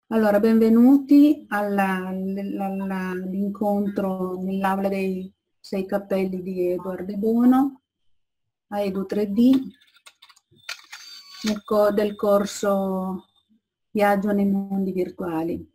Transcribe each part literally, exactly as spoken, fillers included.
Allora, benvenuti all'incontro nell'aula dei sei cappelli di Edward De Bono, a Edu tre D, nel co del corso Viaggio nei mondi virtuali.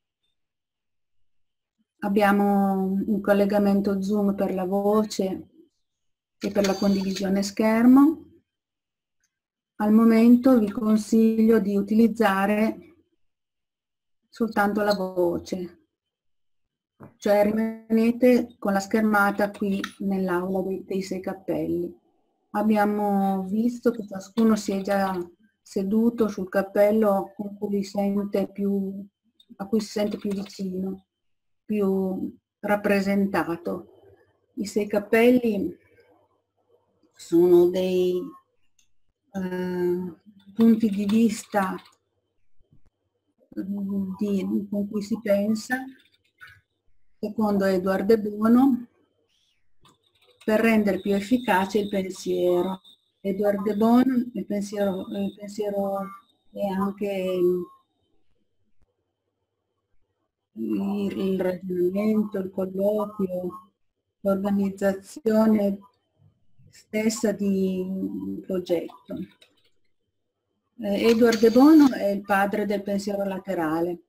Abbiamo un collegamento Zoom per la voce e per la condivisione schermo. Al momento vi consiglio di utilizzare soltanto la voce, cioè rimanete con la schermata qui nell'aula dei, dei sei cappelli. Abbiamo visto che ciascuno si è già seduto sul cappello con cui sente più, a cui si sente più vicino, più rappresentato. I sei cappelli sono dei eh, punti di vista di, con cui si pensa, secondo Edward De Bono, per rendere più efficace il pensiero. Edward De Bono, il pensiero, il pensiero è anche il, il ragionamento, il colloquio, l'organizzazione stessa di un progetto. Eh, Edward De Bono è il padre del pensiero laterale.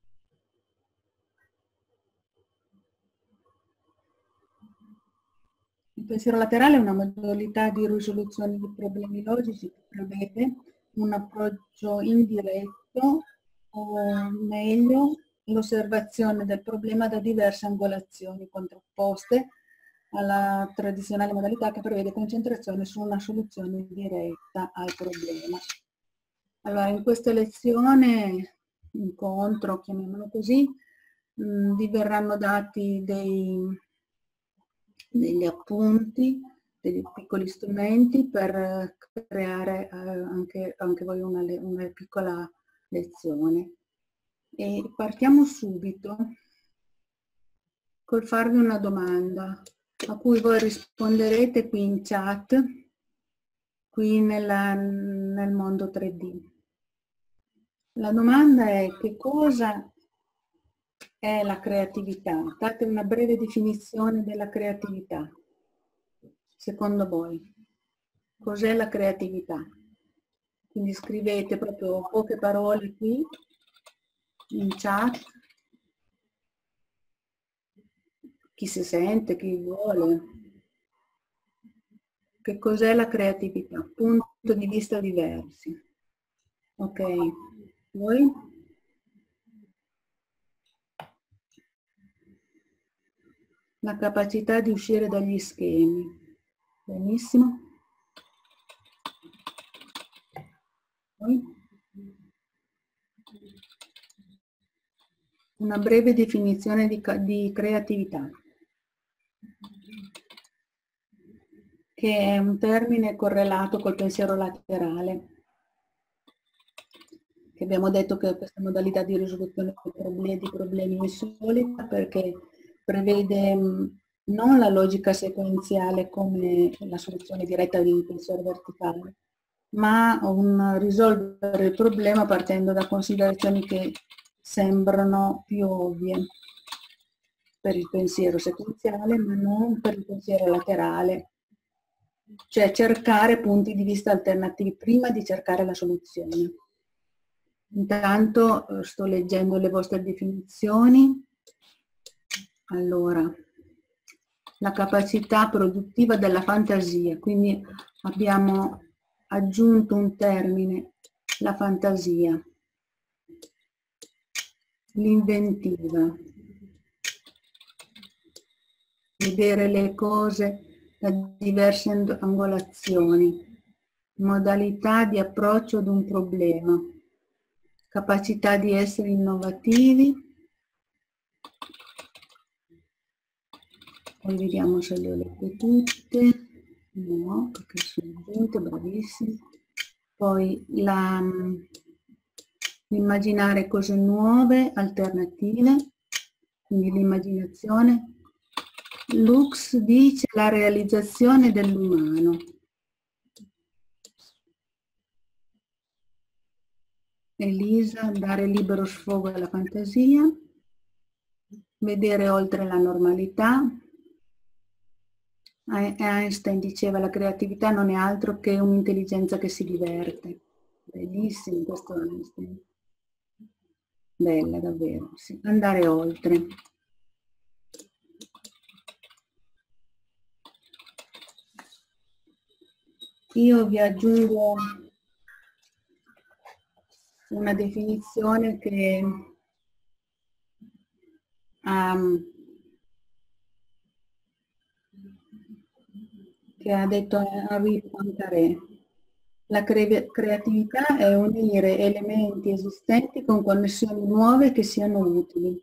Il pensiero laterale è una modalità di risoluzione di problemi logici che prevede un approccio indiretto, o meglio, l'osservazione del problema da diverse angolazioni contrapposte alla tradizionale modalità che prevede concentrazione su una soluzione diretta al problema. Allora, in questa lezione, incontro, chiamiamolo così, mh, vi verranno dati dei, degli appunti, degli piccoli strumenti per creare eh, anche, anche voi una, una piccola lezione. E partiamo subito col farvi una domanda a cui voi risponderete qui in chat, qui nella, nel mondo tre D. La domanda è: che cosa è la creatività? Date una breve definizione della creatività. Secondo voi, cos'è la creatività? Quindi scrivete proprio poche parole qui in chat. Chi si sente, chi vuole. Che cos'è la creatività? Punto di vista diversi. Ok, voi? La capacità di uscire dagli schemi. Benissimo. Voi? Una breve definizione di, di creatività, che è un termine correlato col pensiero laterale, che abbiamo detto che questa modalità di risoluzione dei problemi, di problemi insolita, perché prevede non la logica sequenziale come la soluzione diretta di un pensiero verticale, ma un risolvere il problema partendo da considerazioni che sembrano più ovvie per il pensiero sequenziale, ma non per il pensiero laterale. Cioè cercare punti di vista alternativi prima di cercare la soluzione. Intanto sto leggendo le vostre definizioni. Allora, la capacità produttiva della fantasia, quindi abbiamo aggiunto un termine, la fantasia, l'inventiva, vedere le cose da diverse angolazioni, modalità di approccio ad un problema, capacità di essere innovativi. Poi vediamo se le ho lette tutte. No, perché sono aggiunte, bravissime. Poi l'immaginare cose nuove, alternative, quindi l'immaginazione. Lux dice la realizzazione dell'umano. Elisa, dare libero sfogo alla fantasia, vedere oltre la normalità. Einstein diceva la creatività non è altro che un'intelligenza che si diverte. Bellissimo questo Einstein. Bella davvero, sì. Andare oltre. Io vi aggiungo una definizione che, um, che ha detto Henri Poincaré. La cre- creatività è unire elementi esistenti con connessioni nuove che siano utili.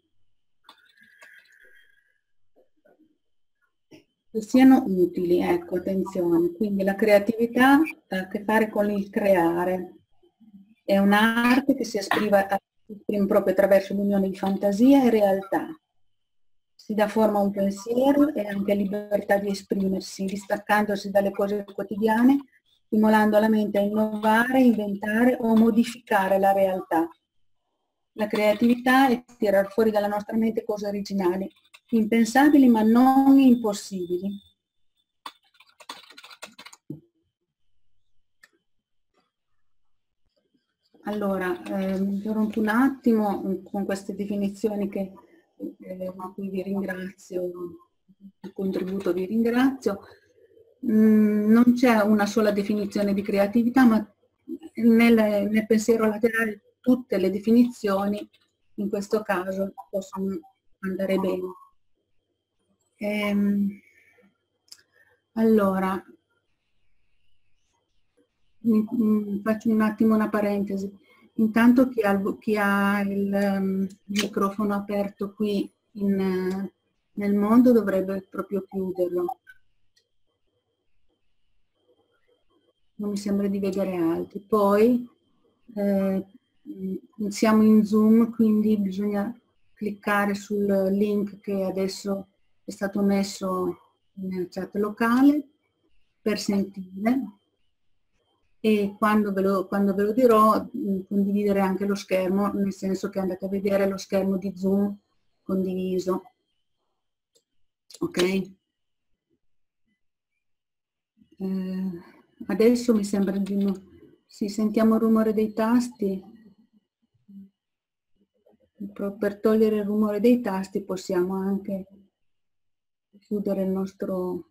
Che siano utili, ecco, attenzione. Quindi la creatività ha a che fare con il creare. È un'arte che si esprime, esprime proprio attraverso l'unione di fantasia e realtà. Si dà forma a un pensiero e anche libertà di esprimersi, distaccandosi dalle cose quotidiane, stimolando la mente a innovare, inventare o modificare la realtà. La creatività è tirar fuori dalla nostra mente cose originali, impensabili ma non impossibili. Allora, eh, interrompo un attimo con queste definizioni che, eh, a cui vi ringrazio, il contributo vi ringrazio. Mm, non c'è una sola definizione di creatività, ma nel, nel pensiero laterale tutte le definizioni in questo caso possono andare bene. Ehm, allora, mi, mi faccio un attimo una parentesi. Intanto chi ha, chi ha il um, microfono aperto qui in, uh, nel mondo dovrebbe proprio chiuderlo. Non mi sembra di vedere altri. Poi eh, siamo in Zoom, quindi bisogna cliccare sul link che adesso è stato messo nella chat locale per sentire. E quando ve, lo, quando ve lo dirò, mh, condividere anche lo schermo, nel senso che andate a vedere lo schermo di Zoom condiviso. Ok? Eh, adesso mi sembra di no. Sì, sentiamo il rumore dei tasti. Per togliere il rumore dei tasti possiamo anche chiudere il nostro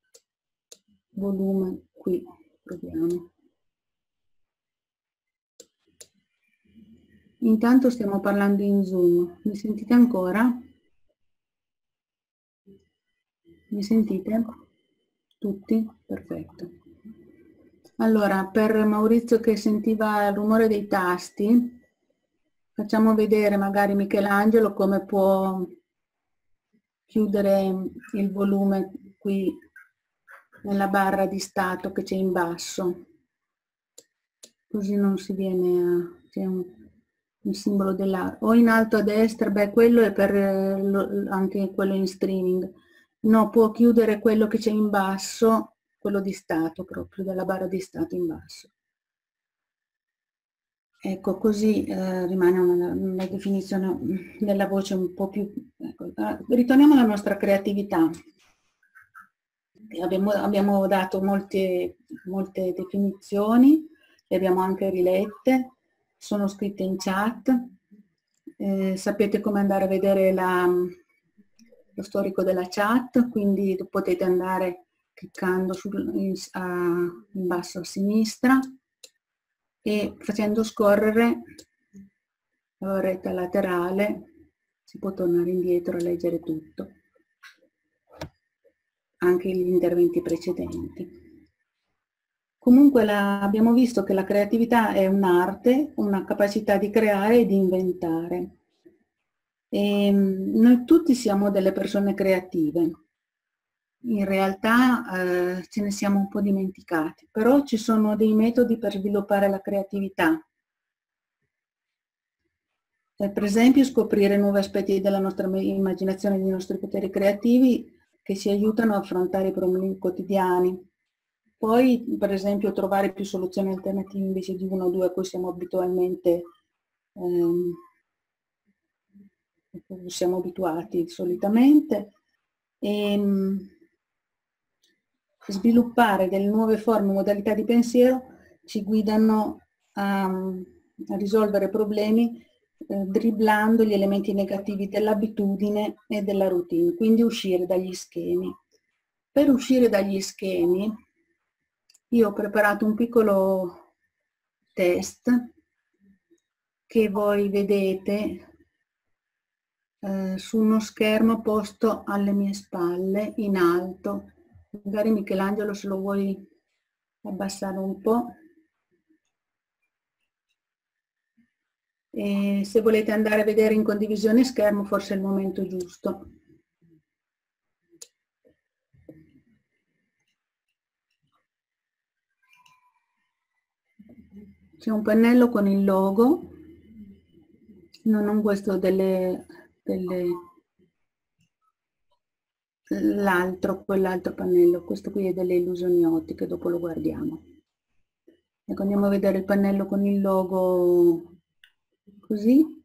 volume qui. Proviamo. Intanto stiamo parlando in Zoom. Mi sentite ancora? Mi sentite? Tutti? Perfetto. Allora, per Maurizio che sentiva il rumore dei tasti, facciamo vedere magari Michelangelo come può chiudere il volume qui nella barra di stato che c'è in basso. Così non si viene a... c'è un, un simbolo della... O in alto a destra, beh, quello è per lo, anche quello in streaming. No, può chiudere quello che c'è in basso, quello di stato proprio, della barra di stato in basso. Ecco, così eh, rimane una, una definizione della voce un po' più... Ecco. Ritorniamo alla nostra creatività. Abbiamo, abbiamo dato molte, molte definizioni, le abbiamo anche rilette, sono scritte in chat. Eh, sapete come andare a vedere la, lo storico della chat, quindi potete andare cliccando sul, in, a, in basso a sinistra e facendo scorrere la barretta laterale si può tornare indietro a leggere tutto, anche gli interventi precedenti. Comunque la, abbiamo visto che la creatività è un'arte, una capacità di creare e di inventare. E noi tutti siamo delle persone creative. In realtà eh, ce ne siamo un po' dimenticati, però ci sono dei metodi per sviluppare la creatività. Eh, per esempio scoprire nuovi aspetti della nostra immaginazione, dei nostri poteri creativi che ci aiutano a affrontare i problemi quotidiani. Poi, per esempio, trovare più soluzioni alternative invece di una o due a cui siamo abitualmente ehm, siamo abituati solitamente, e mh, sviluppare delle nuove forme e modalità di pensiero ci guidano a, a risolvere problemi eh, dribblando gli elementi negativi dell'abitudine e della routine, quindi uscire dagli schemi. Per uscire dagli schemi io ho preparato un piccolo test che voi vedete eh, su uno schermo posto alle mie spalle in alto. Magari Michelangelo, se lo vuoi abbassare un po'. E se volete andare a vedere in condivisione schermo, forse è il momento giusto. C'è un pannello con il logo, no, non questo delle, delle l'altro, quell'altro pannello, questo qui è delle illusioni ottiche, dopo lo guardiamo. Ecco, andiamo a vedere il pannello con il logo così.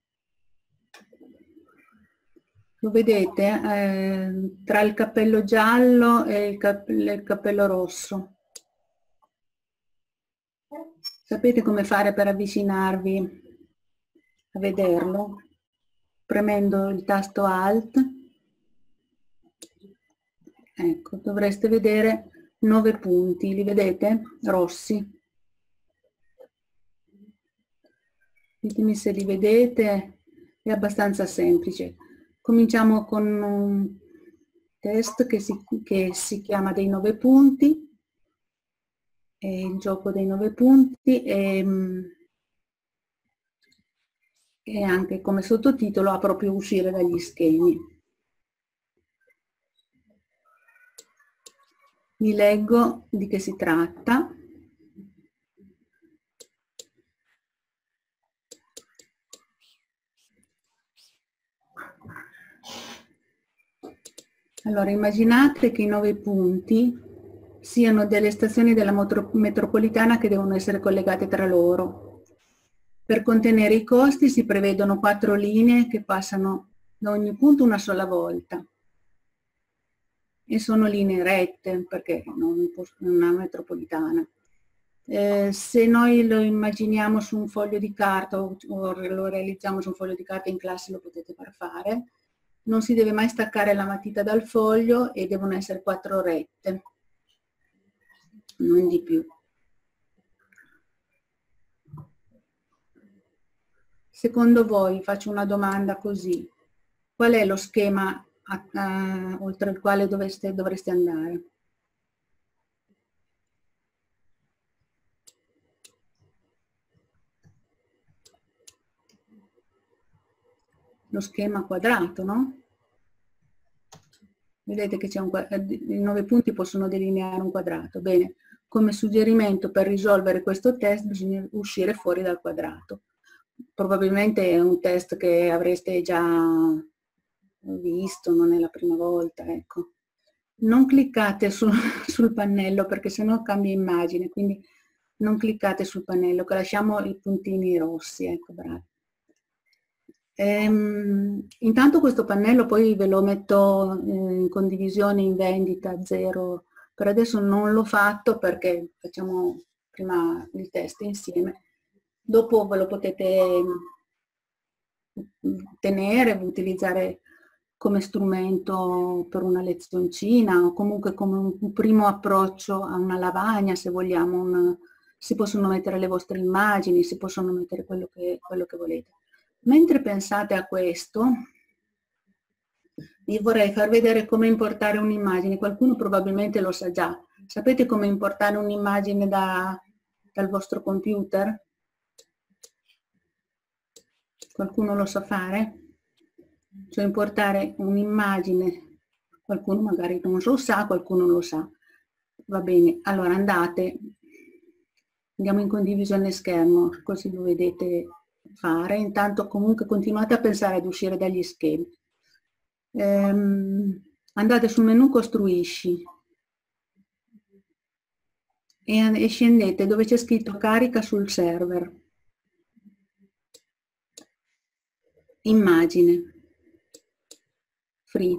Lo vedete eh, tra il cappello giallo e il, cap il cappello rosso. Sapete come fare per avvicinarvi a vederlo? Premendo il tasto Alt. Ecco, dovreste vedere nove punti, li vedete? Rossi. Ditemi se li vedete, è abbastanza semplice. Cominciamo con un test che si, che si chiama dei nove punti, è il gioco dei nove punti e, e anche come sottotitolo ha proprio uscire dagli schemi. Vi leggo di che si tratta. Allora, immaginate che i nove punti siano delle stazioni della metropolitana che devono essere collegate tra loro. Per contenere i costi si prevedono quattro linee che passano da ogni punto una sola volta. E sono linee rette, perché non è una metropolitana. Eh, se noi lo immaginiamo su un foglio di carta o, o lo realizziamo su un foglio di carta in classe, lo potete far fare, non si deve mai staccare la matita dal foglio e devono essere quattro rette, non di più. Secondo voi, faccio una domanda così, qual è lo schema a, a, oltre il quale dovreste, dovreste andare? Lo schema quadrato, no? Vedete che c'è un i nove punti possono delineare un quadrato. Bene, come suggerimento per risolvere questo test bisogna uscire fuori dal quadrato. Probabilmente è un test che avreste già visto, non è la prima volta, ecco. Non cliccate su, sul pannello perché sennò cambia immagine, quindi non cliccate sul pannello, che lasciamo i puntini rossi, ecco, bravi. Ehm, intanto questo pannello poi ve lo metto in condivisione in vendita zero, per adesso non l'ho fatto perché facciamo prima il test insieme, dopo ve lo potete tenere, utilizzare come strumento per una lezioncina o comunque come un primo approccio a una lavagna, se vogliamo, un, si possono mettere le vostre immagini, si possono mettere quello che, quello che volete. Mentre pensate a questo, vi vorrei far vedere come importare un'immagine. Qualcuno probabilmente lo sa già. Sapete come importare un'immagine da, dal vostro computer? Qualcuno lo sa fare? Cioè importare un'immagine. Qualcuno magari non lo sa, qualcuno lo sa. Va bene, allora andate, andiamo in condivisione schermo, così lo vedete fare. Intanto comunque continuate a pensare ad uscire dagli schemi. Ehm, andate sul menu costruisci e, e scendete dove c'è scritto carica sul server. immagine, free.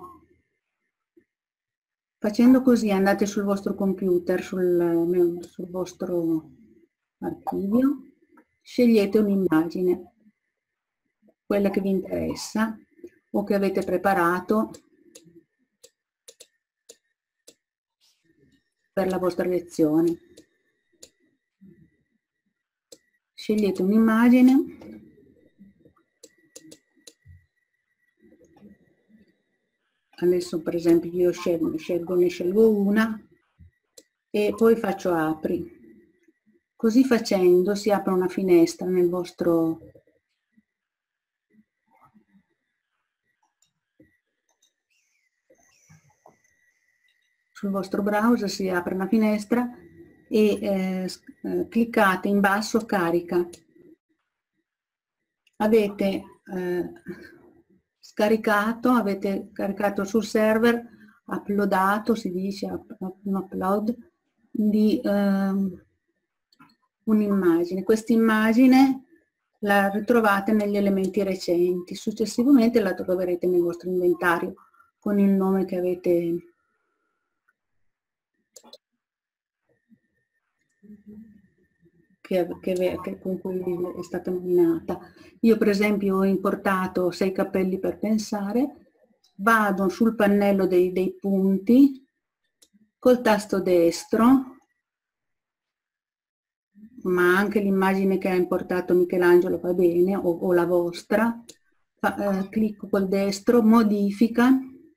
Facendo così andate sul vostro computer, sul, sul vostro archivio, scegliete un'immagine, quella che vi interessa o che avete preparato per la vostra lezione. Scegliete un'immagine. Adesso per esempio io scelgo, scelgo, ne scelgo una e poi faccio apri. Così facendo si apre una finestra nel vostro sul vostro browser, si apre una finestra e eh, cliccate in basso carica. Avete eh, scaricato, avete caricato sul server, uploadato, si dice un upload, di eh, un'immagine. Questa immagine la ritrovate negli elementi recenti, successivamente la troverete nel vostro inventario con il nome che avete Che, che, che con cui è stata nominata. Io per esempio ho importato Sei cappelli per pensare, vado sul pannello dei, dei punti, col tasto destro, ma anche l'immagine che ha importato Michelangelo va bene, o, o la vostra, fa, eh, clicco col destro, modifica,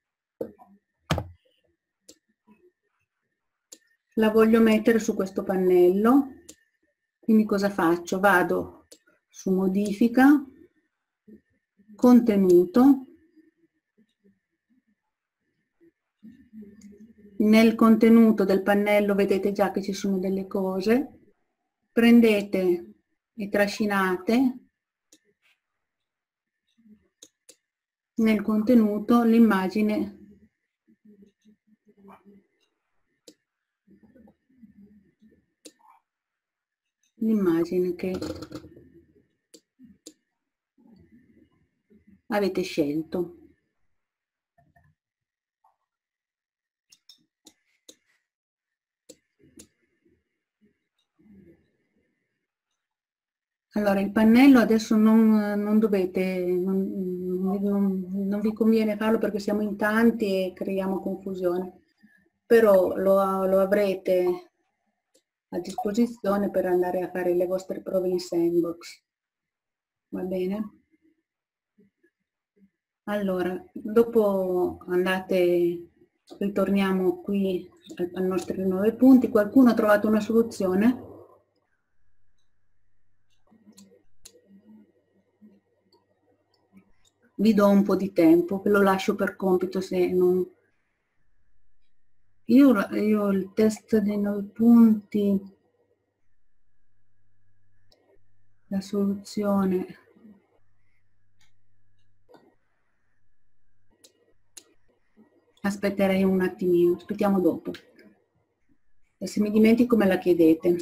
la voglio mettere su questo pannello. Quindi cosa faccio? Vado su modifica, contenuto, nel contenuto del pannello vedete già che ci sono delle cose, prendete e trascinate nel contenuto l'immagine l'immagine che avete scelto. Allora, il pannello adesso non, non dovete, non, non, non vi conviene farlo perché siamo in tanti e creiamo confusione, però lo, lo avrete a disposizione per andare a fare le vostre prove in sandbox. Va bene? Allora, dopo andate, ritorniamo qui ai nostri nove punti. Qualcuno ha trovato una soluzione? Vi do un po' di tempo, ve lo lascio per compito se non... Io, io il test dei nove punti, la soluzione... Aspetterei un attimino, aspettiamo dopo. E se mi dimentico me la chiedete.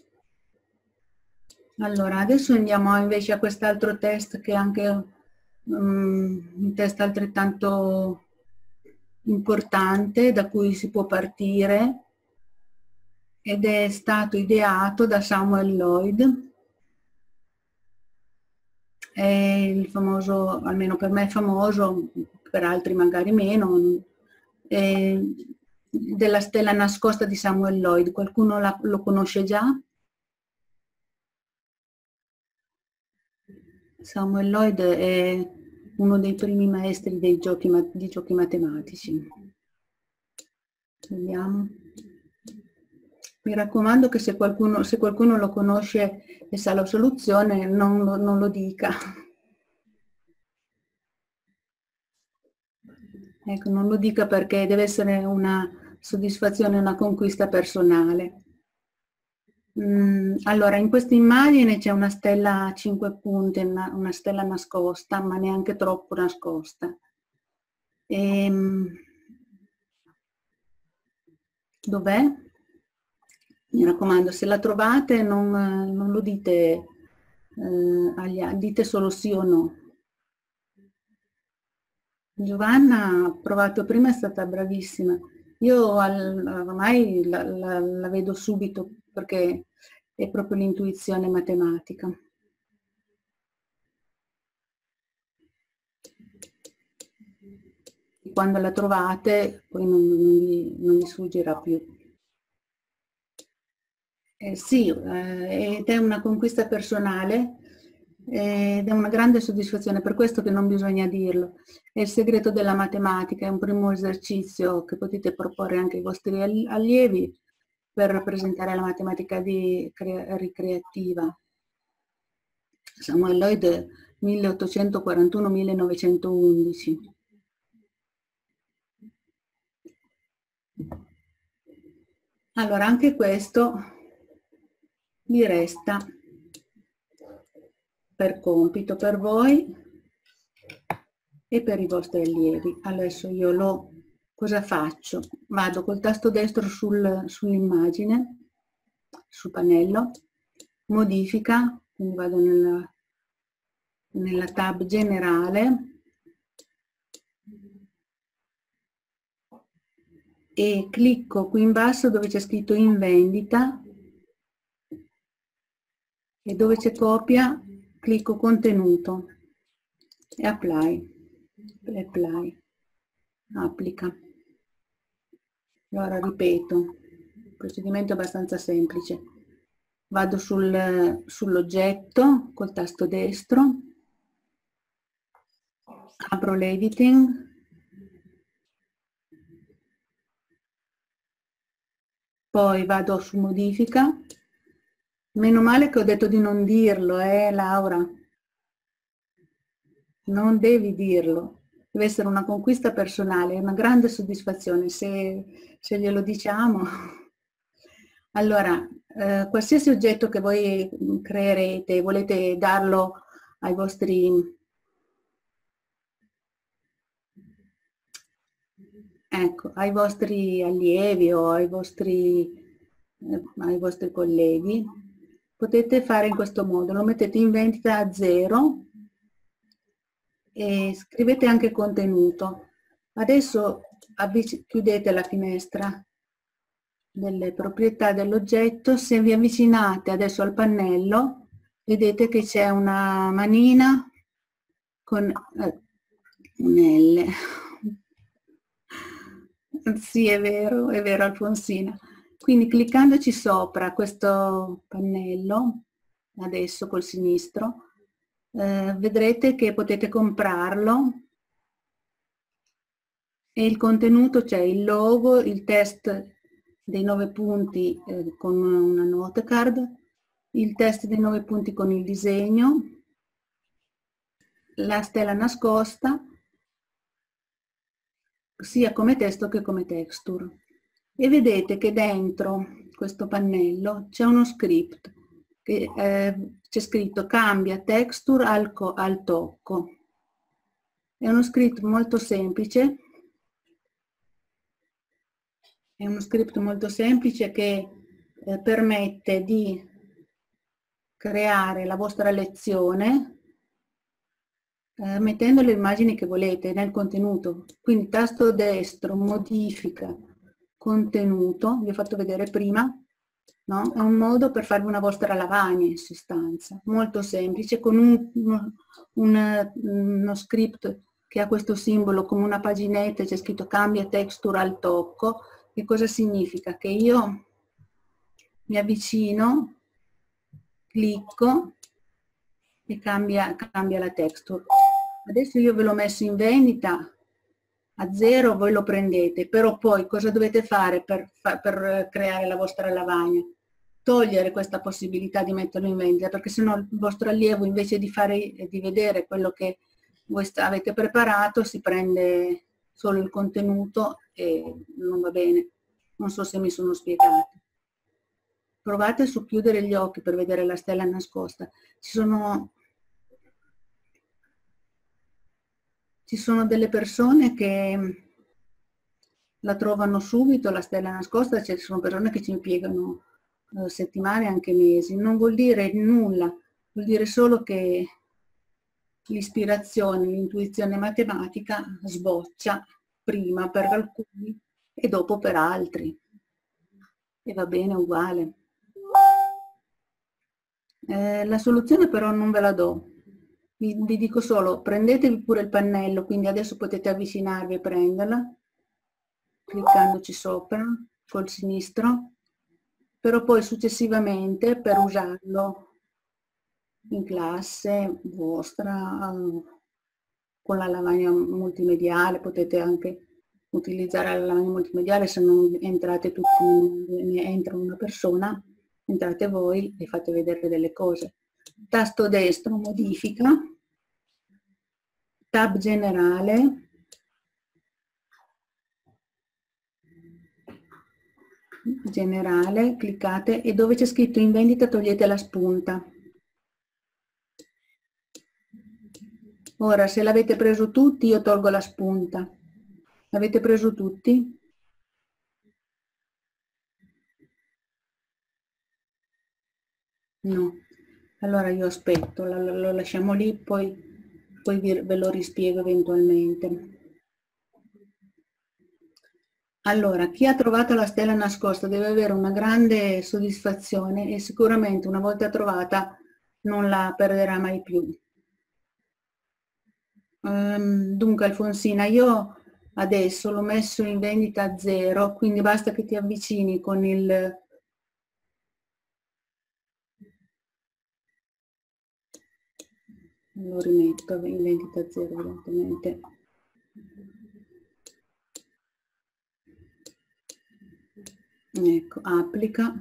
Allora, adesso andiamo invece a quest'altro test che è anche um, un test altrettanto importante da cui si può partire ed è stato ideato da Samuel Lloyd. È il famoso, almeno per me è famoso, per altri magari meno, è della stella nascosta di Samuel Lloyd. Qualcuno la, lo conosce già? Samuel Lloyd è uno dei primi maestri dei giochi, di giochi matematici. Vediamo. Mi raccomando che se qualcuno, se qualcuno lo conosce e sa la soluzione, non lo, non lo dica. Ecco, non lo dica perché deve essere una soddisfazione, una conquista personale. Mm, allora, in questa immagine c'è una stella a cinque punte, una, una stella nascosta, ma neanche troppo nascosta. E, dov'è? Mi raccomando, se la trovate non, non lo dite, eh, agli, dite solo sì o no. Giovanna ha provato prima, è stata bravissima. Io al- ormai la, la- la vedo subito perché è proprio l'intuizione matematica. Quando la trovate poi non, non vi, non vi sfuggirà più. Eh, sì, eh, ed è una conquista personale eh, ed è una grande soddisfazione, per questo che non bisogna dirlo. È il segreto della matematica, è un primo esercizio che potete proporre anche ai vostri allievi per rappresentare la matematica di crea- ricreativa. Samuel Lloyd milleottocentoquarantuno millenovecentoundici. Allora, anche questo vi resta per compito per voi e per i vostri allievi. Adesso io lo cosa faccio? Vado col tasto destro sul, sull'immagine, sul pannello, modifica, quindi vado nella, nella tab generale e clicco qui in basso dove c'è scritto in vendita e dove c'è copia clicco contenuto e apply, apply, applica. Allora ripeto, il procedimento è abbastanza semplice. Vado sul, sull'oggetto col tasto destro, apro l'editing, poi vado su modifica. Meno male che ho detto di non dirlo, eh Laura? Non devi dirlo. Deve essere una conquista personale, una grande soddisfazione se, se glielo diciamo. Allora, eh, qualsiasi oggetto che voi creerete, volete darlo ai vostri, ecco, ai vostri allievi o ai vostri, eh, ai vostri colleghi, potete fare in questo modo, lo mettete in vendita a zero e scrivete anche contenuto. Adesso chiudete la finestra delle proprietà dell'oggetto, se vi avvicinate adesso al pannello vedete che c'è una manina con eh, un L. Sì, è vero, è vero Alfonsina. Quindi cliccandoci sopra questo pannello, adesso col sinistro, eh, vedrete che potete comprarlo e il contenuto c'è il logo, il test dei nove punti eh, con una note card, il test dei nove punti con il disegno, la stella nascosta, sia come testo che come texture. E vedete che dentro questo pannello c'è uno script che eh, c'è scritto cambia texture al, al tocco. È uno script molto semplice, è uno script molto semplice che eh, permette di creare la vostra lezione eh, mettendo le immagini che volete nel contenuto. Quindi tasto destro, modifica, contenuto, vi ho fatto vedere prima, no? È un modo per farvi una vostra lavagna in sostanza, molto semplice, con un, un, uno script che ha questo simbolo come una paginetta, c'è scritto cambia texture al tocco. Che cosa significa? Che io mi avvicino, clicco e cambia, cambia la texture. Adesso io ve l'ho messo in vendita a zero, voi lo prendete, però poi cosa dovete fare per, per creare la vostra lavagna? Togliere questa possibilità di metterlo in vendita, perché sennò il vostro allievo invece di, fare, di vedere quello che voi avete preparato si prende solo il contenuto e non va bene. Non so se mi sono spiegata. Provate su chiudere gli occhi per vedere la stella nascosta. Ci sono, ci sono delle persone che la trovano subito, la stella nascosta, ci sono persone che ci impiegano eh, settimane, anche mesi. Non vuol dire nulla, vuol dire solo che l'ispirazione, l'intuizione matematica sboccia prima per alcuni e dopo per altri. E va bene uguale. Eh, la soluzione però non ve la do. Vi, vi dico solo, prendetevi pure il pannello, quindi adesso potete avvicinarvi e prenderla, cliccandoci sopra col sinistro, però poi successivamente per usarlo in classe vostra, con la lavagna multimediale, potete anche utilizzare la lavagna multimediale, se non entrate tutti, ne entra una persona, entrate voi e fate vedere delle cose. Tasto destro, modifica, tab generale, generale, cliccate e dove c'è scritto in vendita togliete la spunta. Ora, se l'avete preso tutti, io tolgo la spunta. L'avete preso tutti? No. Allora io aspetto, lo, lo lasciamo lì, poi, poi vi, ve lo rispiego eventualmente. Allora, chi ha trovato la stella nascosta deve avere una grande soddisfazione e sicuramente una volta trovata non la perderà mai più. Um, dunque Alfonsina, io adesso l'ho messo in vendita a zero, quindi basta che ti avvicini con il... Lo rimetto in vendita a zero evidentemente. Ecco, applica.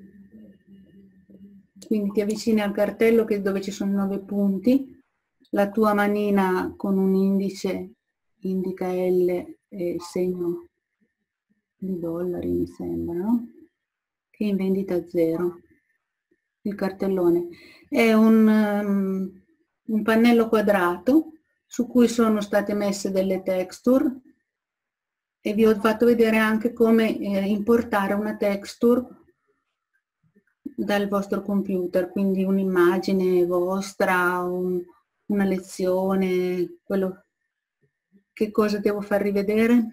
Quindi ti avvicini al cartello che dove ci sono nove punti, la tua manina con un indice indica L e il segno di dollari mi sembra, no? Che è in vendita a zero. Il cartellone è un, um, un pannello quadrato su cui sono state messe delle texture e vi ho fatto vedere anche come eh, importare una texture dal vostro computer, quindi un'immagine vostra, un, una lezione, quello, che cosa devo far rivedere?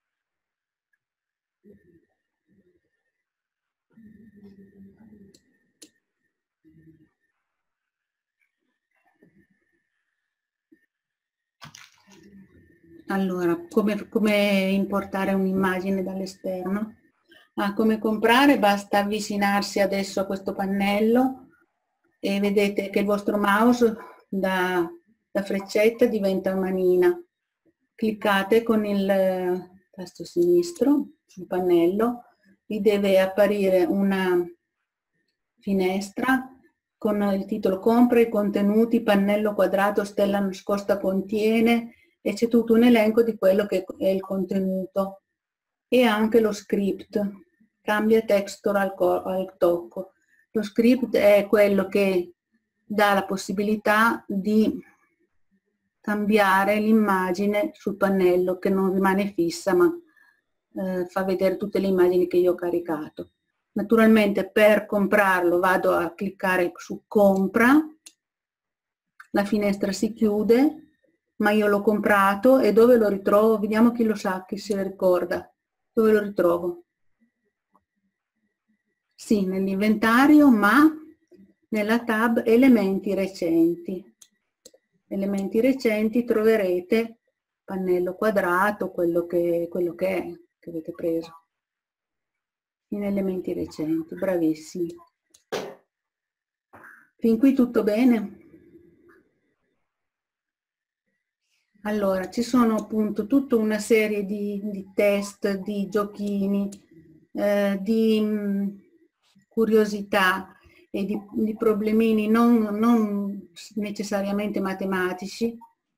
Allora, come, come importare un'immagine dall'esterno? Ah, come comprare? Basta avvicinarsi adesso a questo pannello e vedete che il vostro mouse da, da freccetta diventa manina. Cliccate con il tasto sinistro sul pannello, vi deve apparire una finestra con il titolo compra, i contenuti, pannello quadrato, stella nascosta contiene, e c'è tutto un elenco di quello che è il contenuto e anche lo script, cambia texture al, al tocco. Lo script è quello che dà la possibilità di cambiare l'immagine sul pannello, che non rimane fissa ma eh, fa vedere tutte le immagini che io ho caricato. Naturalmente per comprarlo vado a cliccare su compra, la finestra si chiude, ma io l'ho comprato e dove lo ritrovo? Vediamo chi lo sa, chi se lo ricorda. Dove lo ritrovo? Sì, nell'inventario, ma nella tab elementi recenti. Elementi recenti troverete pannello quadrato, quello che, quello che è, che avete preso. In elementi recenti, bravissimi. Fin qui tutto bene? Allora, ci sono appunto tutta una serie di, di test, di giochini, eh, di mh, curiosità e di, di problemini non, non necessariamente matematici,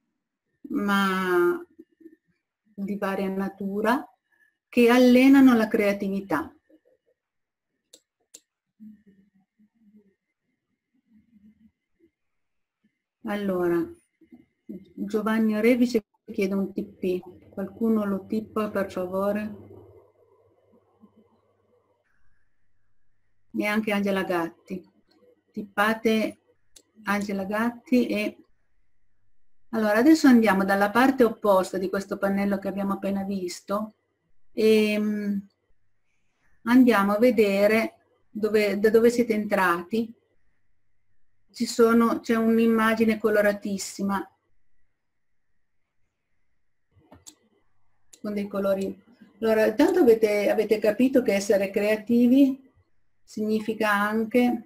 ma di varia natura, che allenano la creatività. Allora, Giovanni Revice chiede un T P. Qualcuno lo tippa per favore? E anche Angela Gatti. Tippate Angela Gatti e Allora, adesso andiamo dalla parte opposta di questo pannello che abbiamo appena visto e um, andiamo a vedere dove, da dove siete entrati. C'è un'immagine coloratissima con dei colori. Allora, intanto avete, avete capito che essere creativi significa anche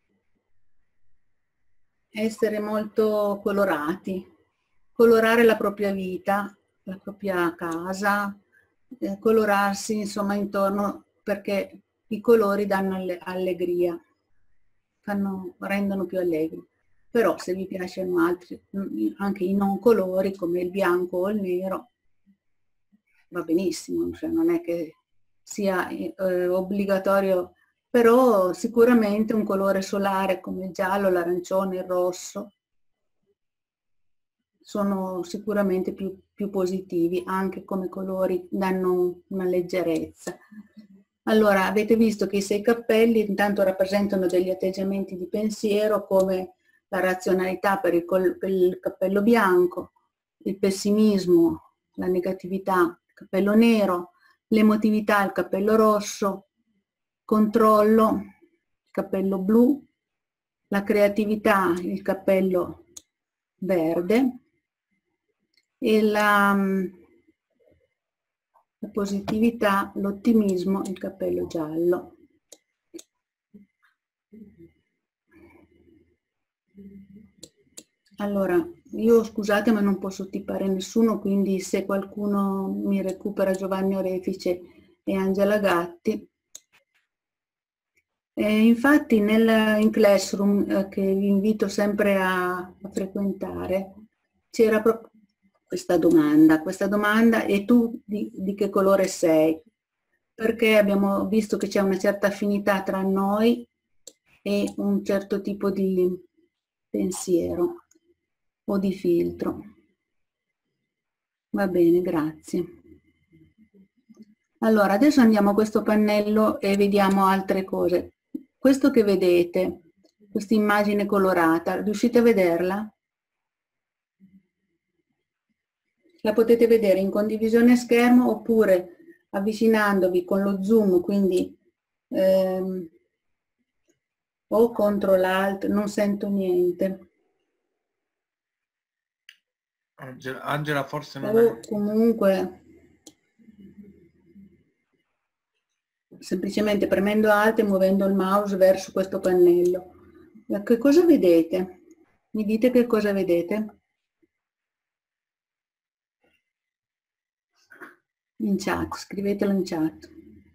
essere molto colorati, colorare la propria vita, la propria casa, eh, colorarsi insomma intorno, perché i colori danno alle, allegria, fanno, rendono più allegri. Però se vi piacciono altri, anche i non colori come il bianco o il nero, va benissimo, cioè non è che sia eh, obbligatorio, però sicuramente un colore solare come il giallo, l'arancione, il rosso sono sicuramente più, più positivi, anche come colori danno una leggerezza. Allora, avete visto che i sei cappelli intanto rappresentano degli atteggiamenti di pensiero come la razionalità per il, per il cappello bianco, il pessimismo, la negatività, il cappello nero, l'emotività, il cappello rosso, controllo, il cappello blu, la creatività, il cappello verde e la, la positività, l'ottimismo, il cappello giallo. Allora, io scusate ma non posso tippare nessuno, quindi se qualcuno mi recupera Giovanni Orefice e Angela Gatti. E infatti nel, in Classroom, eh, che vi invito sempre a, a frequentare, c'era proprio questa domanda, questa domanda, e tu di, di che colore sei? Perché abbiamo visto che c'è una certa affinità tra noi e un certo tipo di pensiero o di filtro. Va bene, grazie. Allora, adesso andiamo a questo pannello e vediamo altre cose. Questo che vedete, questa immagine colorata, riuscite a vederla? La potete vedere in condivisione schermo oppure avvicinandovi con lo zoom, quindi ehm, o contro l'alt, non sento niente. Angela, Angela forse non o è... comunque semplicemente premendo alt e muovendo il mouse verso questo pannello. Che cosa vedete? Mi dite che cosa vedete? In chat, scrivetelo in chat.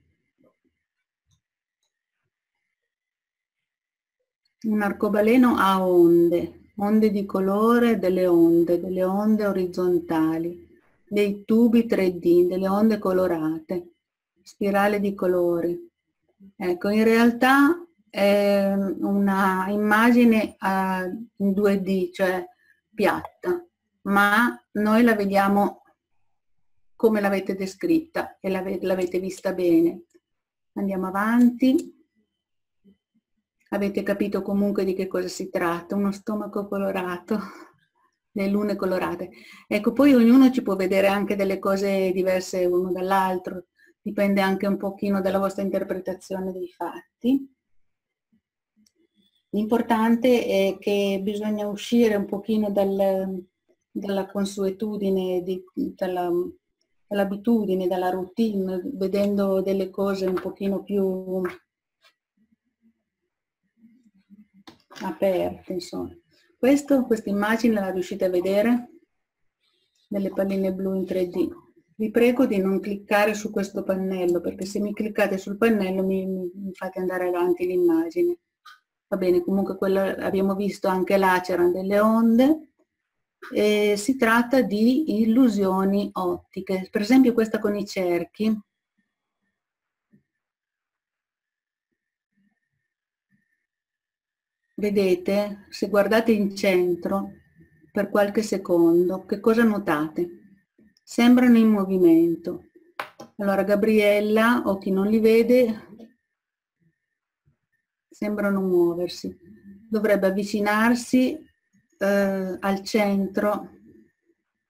Un arcobaleno ha onde, onde di colore, delle onde, delle onde orizzontali, dei tubi tre D, delle onde colorate, spirale di colori. Ecco, in realtà è una immagine uh, in due D, cioè piatta, ma noi la vediamo come l'avete descritta e l'avete vista bene. Andiamo avanti. Avete capito comunque di che cosa si tratta, uno stomaco colorato, le lune colorate. Ecco, poi ognuno ci può vedere anche delle cose diverse uno dall'altro, dipende anche un pochino dalla vostra interpretazione dei fatti. L'importante è che bisogna uscire un pochino dal, dalla consuetudine, di, dalla, dall'abitudine, dalla routine, vedendo delle cose un pochino più aperte, insomma. Questo, questa immagine la riuscite a vedere? Delle palline blu in tre D. Vi prego di non cliccare su questo pannello, perché se mi cliccate sul pannello mi, mi fate andare avanti l'immagine. Va bene, comunque quello, abbiamo visto anche là c'erano delle onde. E si tratta di illusioni ottiche. Per esempio questa con i cerchi. Vedete, se guardate in centro per qualche secondo, che cosa notate? Sembrano in movimento. Allora Gabriella, o chi non li vede, sembrano muoversi. Dovrebbe avvicinarsi eh, al centro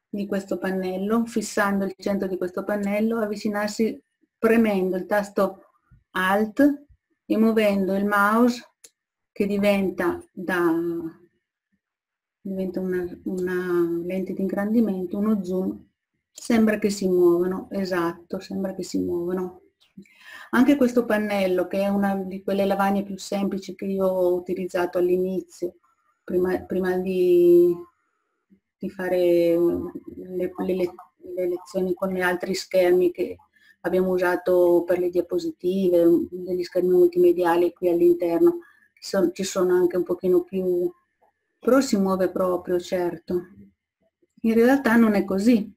di questo pannello, fissando il centro di questo pannello, avvicinarsi premendo il tasto Alt e muovendo il mouse che diventa da diventa una, una lente di ingrandimento, uno zoom, sembra che si muovono, esatto, sembra che si muovono. Anche questo pannello, che è una di quelle lavagne più semplici che io ho utilizzato all'inizio, prima, prima di, di fare le, le, le lezioni con gli altri schermi che abbiamo usato per le diapositive, degli schermi multimediali qui all'interno, ci sono anche un pochino più, però si muove proprio, certo. In realtà non è così.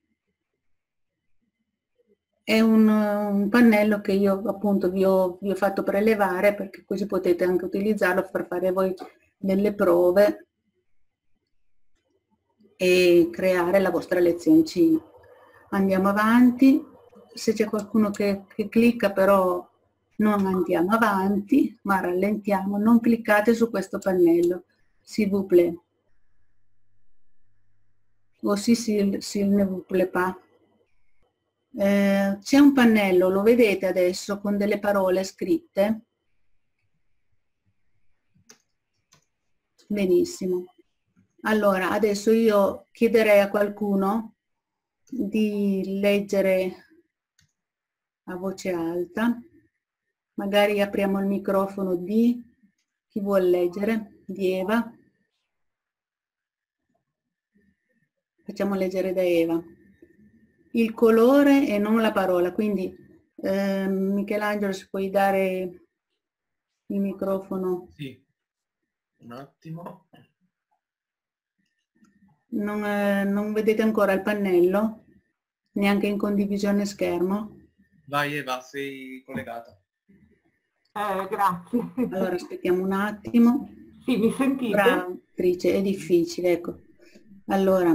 È un, un pannello che io appunto vi ho, vi ho fatto prelevare, perché così potete anche utilizzarlo per fare voi delle prove e creare la vostra lezioncina. Andiamo avanti. Se c'è qualcuno che, che clicca, però non andiamo avanti, ma rallentiamo. Non cliccate su questo pannello, s'il vous plaît. Aussi s'il, s'il ne vous plaît pas. Eh, c'è un pannello, lo vedete adesso, con delle parole scritte? Benissimo. Allora, adesso io chiederei a qualcuno di leggere a voce alta. Magari apriamo il microfono di chi vuol leggere, di Eva. Facciamo leggere da Eva. Il colore e non la parola, quindi eh, Michelangelo, se puoi dare il microfono. Sì, un attimo. Non, eh, non vedete ancora il pannello? Neanche in condivisione schermo? Vai Eva, sei collegata. Eh, grazie. Allora aspettiamo un attimo. Sì, mi sentite? Brava, Trice, è difficile, ecco. Allora,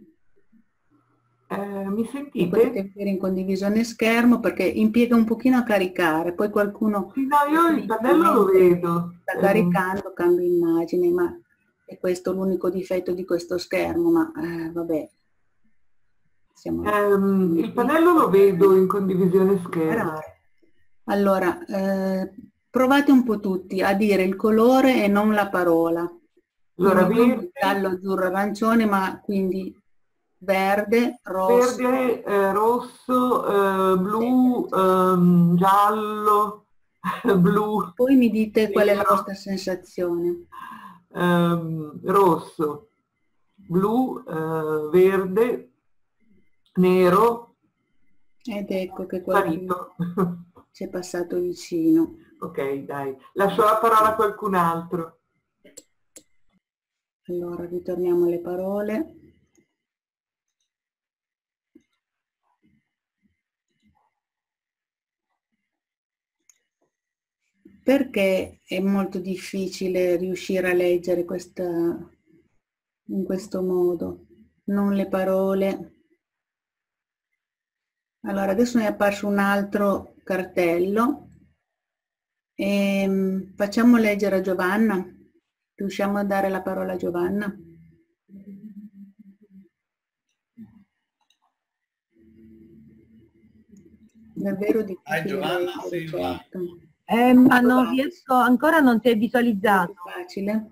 Eh, mi lo sentite? potete vedere in condivisione schermo perché impiega un pochino a caricare, poi qualcuno... Sì, no, io il pannello lo vedo. Sta Eh, caricando, cambia immagine, ma è questo l'unico difetto di questo schermo, ma eh, vabbè. Siamo... ehm, il pannello lo vedo in condivisione schermo. Allora, eh, provate un po' tutti a dire il colore e non la parola. Allora, Quindi non verde, giallo, azzurro, arancione, ma quindi verde, rosso. verde, eh, rosso, eh, blu, ehm, giallo, blu, Poi mi dite qual è la nero, vostra sensazione. ehm, rosso, blu, eh, verde, nero, Ed ecco che qualcuno sparito. ci è passato vicino. Ok, dai, lascio la parola a qualcun altro. Allora, ritorniamo alle parole. Perché è molto difficile riuscire a leggere questa, in questo modo? Non le parole. Allora, adesso mi è apparso un altro cartello. E, facciamo leggere a Giovanna. Riusciamo a dare la parola a Giovanna? Davvero difficile Hai Giovanna, leggere, Silva. certo. Eh, ma non riesco, ancora non ti è visualizzato. Facile.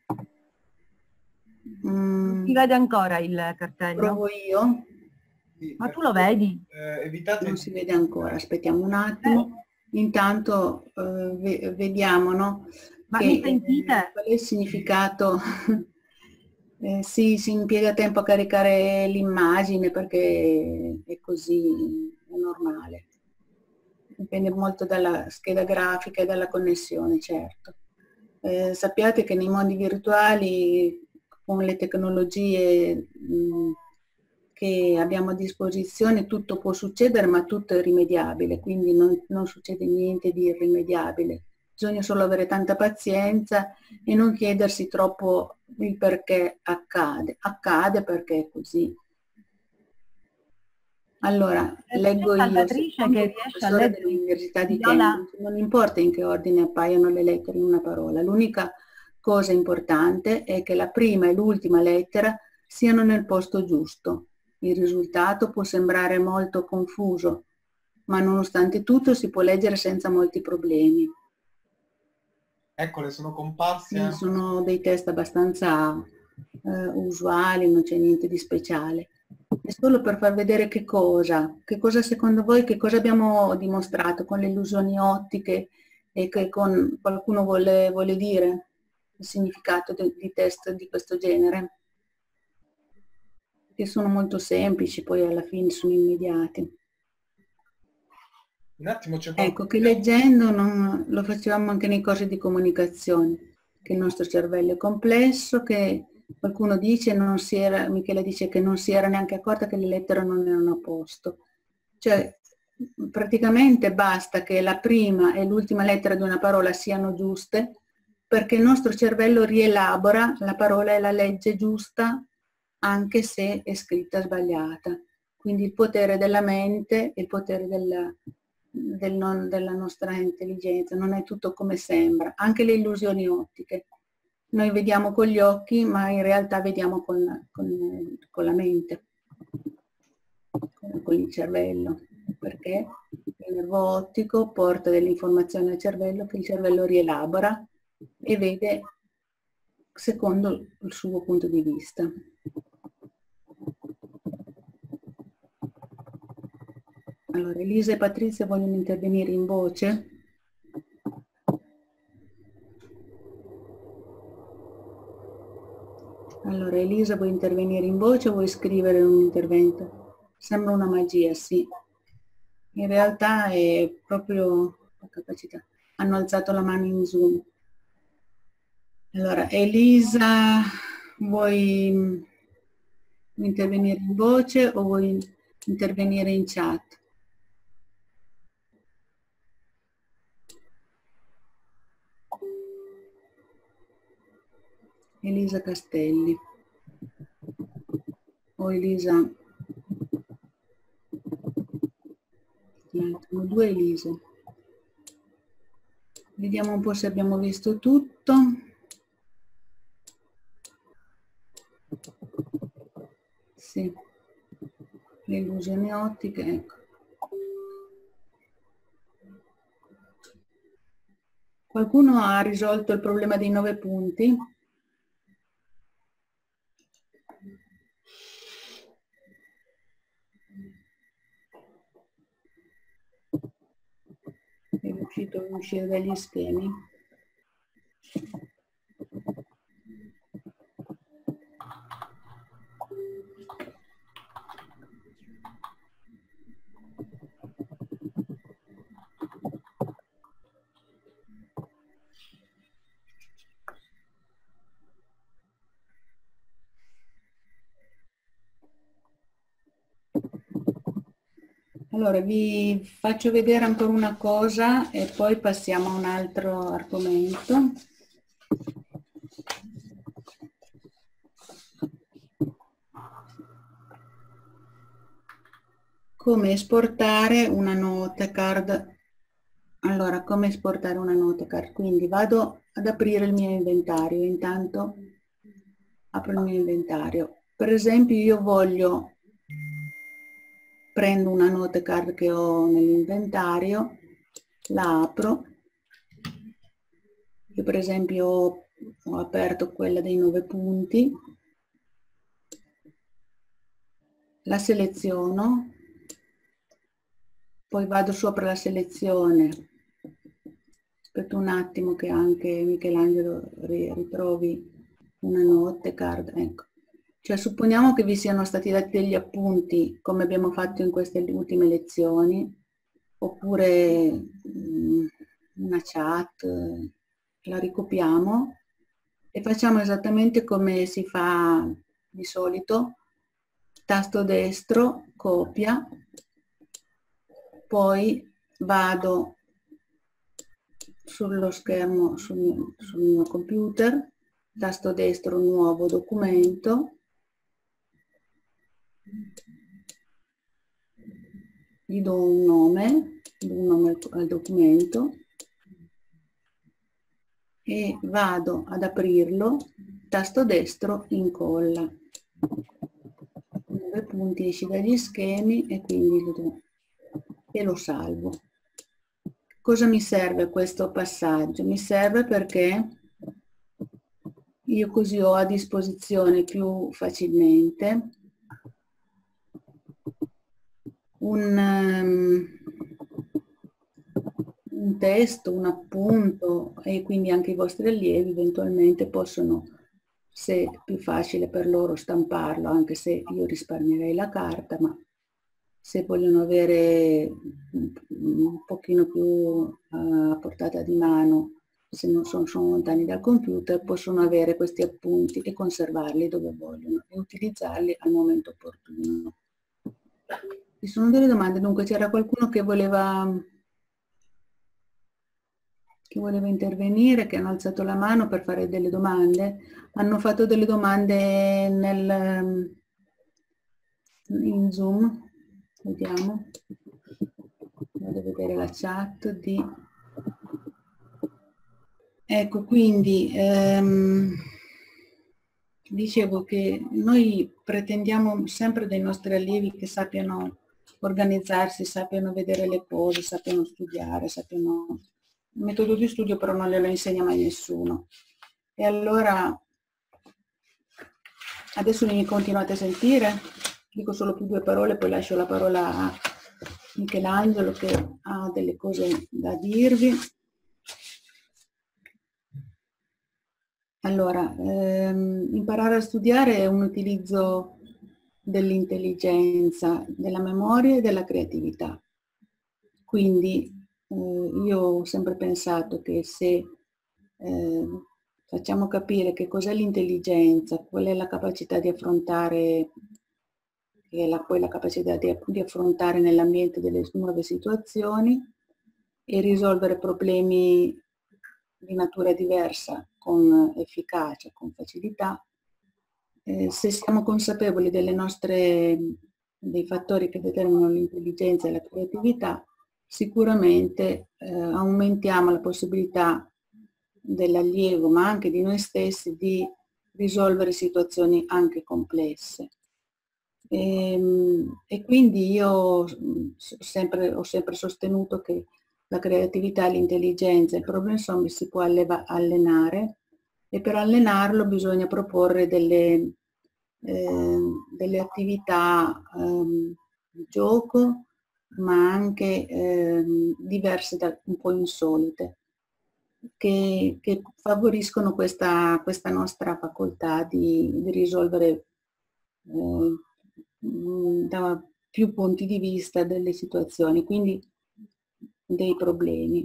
Mm, Si vede ancora il cartello? provo io. Sì, Ma tu lo vedi? eh, evitate... Non si vede ancora, aspettiamo un attimo. Intanto eh, ve- vediamo, no? Ma Che, mi sentite? eh, qual è il significato? Eh, sì, si impiega tempo a caricare l'immagine perché è così, è normale. Dipende molto dalla scheda grafica e dalla connessione, certo. Eh, sappiate che nei mondi virtuali, con le tecnologie mh, che abbiamo a disposizione, tutto può succedere, ma tutto è rimediabile, quindi non, non succede niente di irrimediabile. Bisogna solo avere tanta pazienza e non chiedersi troppo il perché accade. Accade perché è così. Allora, leggo io, Salvatrice che riesce a leggere dell'Università di Viola. Cambridge, non importa in che ordine appaiono le lettere in una parola, l'unica cosa importante è che la prima e l'ultima lettera siano nel posto giusto. Il risultato può sembrare molto confuso, ma nonostante tutto si può leggere senza molti problemi. Eccole, sono comparse. Sì, sono dei test abbastanza eh, usuali, non c'è niente di speciale. È solo per far vedere che cosa, che cosa secondo voi, che cosa abbiamo dimostrato con le illusioni ottiche e che con, qualcuno vuole, vuole dire il significato de, di test di questo genere, che sono molto semplici, poi alla fine sono immediati. Un attimo, c'è Ecco, che leggendo non, lo facevamo anche nei corsi di comunicazione, che il nostro cervello è complesso, che qualcuno dice, non si era, Michela dice che non si era neanche accorta che le lettere non erano a posto. Cioè, praticamente basta che la prima e l'ultima lettera di una parola siano giuste, perché il nostro cervello rielabora la parola e la legge giusta, anche se è scritta sbagliata. Quindi il potere della mente e il potere della... Del non, della nostra intelligenza, non è tutto come sembra, anche le illusioni ottiche. Noi vediamo con gli occhi, ma in realtà vediamo con, con, con la mente, con il cervello, perché il nervo ottico porta delle informazioni al cervello che il cervello rielabora e vede secondo il suo punto di vista. Allora, Elisa e Patrizia vogliono intervenire in voce? Allora, Elisa, vuoi intervenire in voce o vuoi scrivere un intervento? Sembra una magia, sì. In realtà è proprio la capacità. Hanno alzato la mano in Zoom. Allora, Elisa, vuoi intervenire in voce o vuoi intervenire in chat? Elisa Castelli o Elisa, sono due Elise. Vediamo un po' se abbiamo visto tutto. Sì, le illusioni ottiche, ecco. Qualcuno ha risolto il problema dei nove punti? È riuscito a uscire dagli schemi? Allora, vi faccio vedere ancora una cosa e poi passiamo a un altro argomento. Come esportare una note card. Allora, come esportare una note card? Quindi vado ad aprire il mio inventario. Intanto apro il mio inventario. Per esempio, io voglio prendo una note card che ho nell'inventario, la apro. Io per esempio ho, ho aperto quella dei nove punti, la seleziono, poi vado sopra la selezione, aspetto un attimo che anche Michelangelo ritrovi una note card, ecco. Cioè supponiamo che vi siano stati dati degli appunti come abbiamo fatto in queste ultime lezioni, oppure mh, una chat, la ricopiamo e facciamo esattamente come si fa di solito, tasto destro, copia, poi vado sullo schermo, sul, sul mio computer, tasto destro, nuovo documento, gli do un nome, do un nome al, al documento e vado ad aprirlo, tasto destro, incolla. tre punti, esci dagli schemi e quindi lo, e lo salvo. Cosa mi serve questo passaggio? Mi serve perché io così ho a disposizione più facilmente un, um, un testo, un appunto, e quindi anche i vostri allievi eventualmente possono, se è più facile per loro, stamparlo, anche se io risparmierei la carta, ma se vogliono avere un pochino più a portata di mano, se non sono, sono lontani dal computer, possono avere questi appunti e conservarli dove vogliono e utilizzarli al momento opportuno. Ci sono delle domande, dunque c'era qualcuno che voleva, che voleva intervenire, che hanno alzato la mano per fare delle domande. Hanno fatto delle domande nel, in Zoom. Vediamo, vado a vedere la chat di... Ecco, quindi ehm, dicevo che noi pretendiamo sempre dai nostri allievi che sappiano organizzarsi, sappiano vedere le cose, sappiano studiare, sappiano... Il metodo di studio però non glielo insegna mai nessuno. E allora, adesso mi continuate a sentire? Dico solo più due parole, poi lascio la parola a Michelangelo che ha delle cose da dirvi. Allora, ehm, imparare a studiare è un utilizzo dell'intelligenza, della memoria e della creatività. Quindi eh, io ho sempre pensato che se eh, facciamo capire che cos'è l'intelligenza, qual è la capacità di affrontare, che è la, poi la capacità di, di affrontare nell'ambiente delle nuove situazioni e risolvere problemi di natura diversa con efficacia, con facilità, eh, se siamo consapevoli delle nostre, dei fattori che determinano l'intelligenza e la creatività, sicuramente eh, aumentiamo la possibilità dell'allievo, ma anche di noi stessi, di risolvere situazioni anche complesse. E, e quindi io sempre, ho sempre sostenuto che la creatività, l'intelligenza e il problem solving si può allenare e per allenarlo bisogna proporre delle, eh, delle attività eh, di gioco, ma anche eh, diverse, da, un po' insolite, che, che favoriscono questa, questa nostra facoltà di, di risolvere eh, da più punti di vista delle situazioni, quindi dei problemi.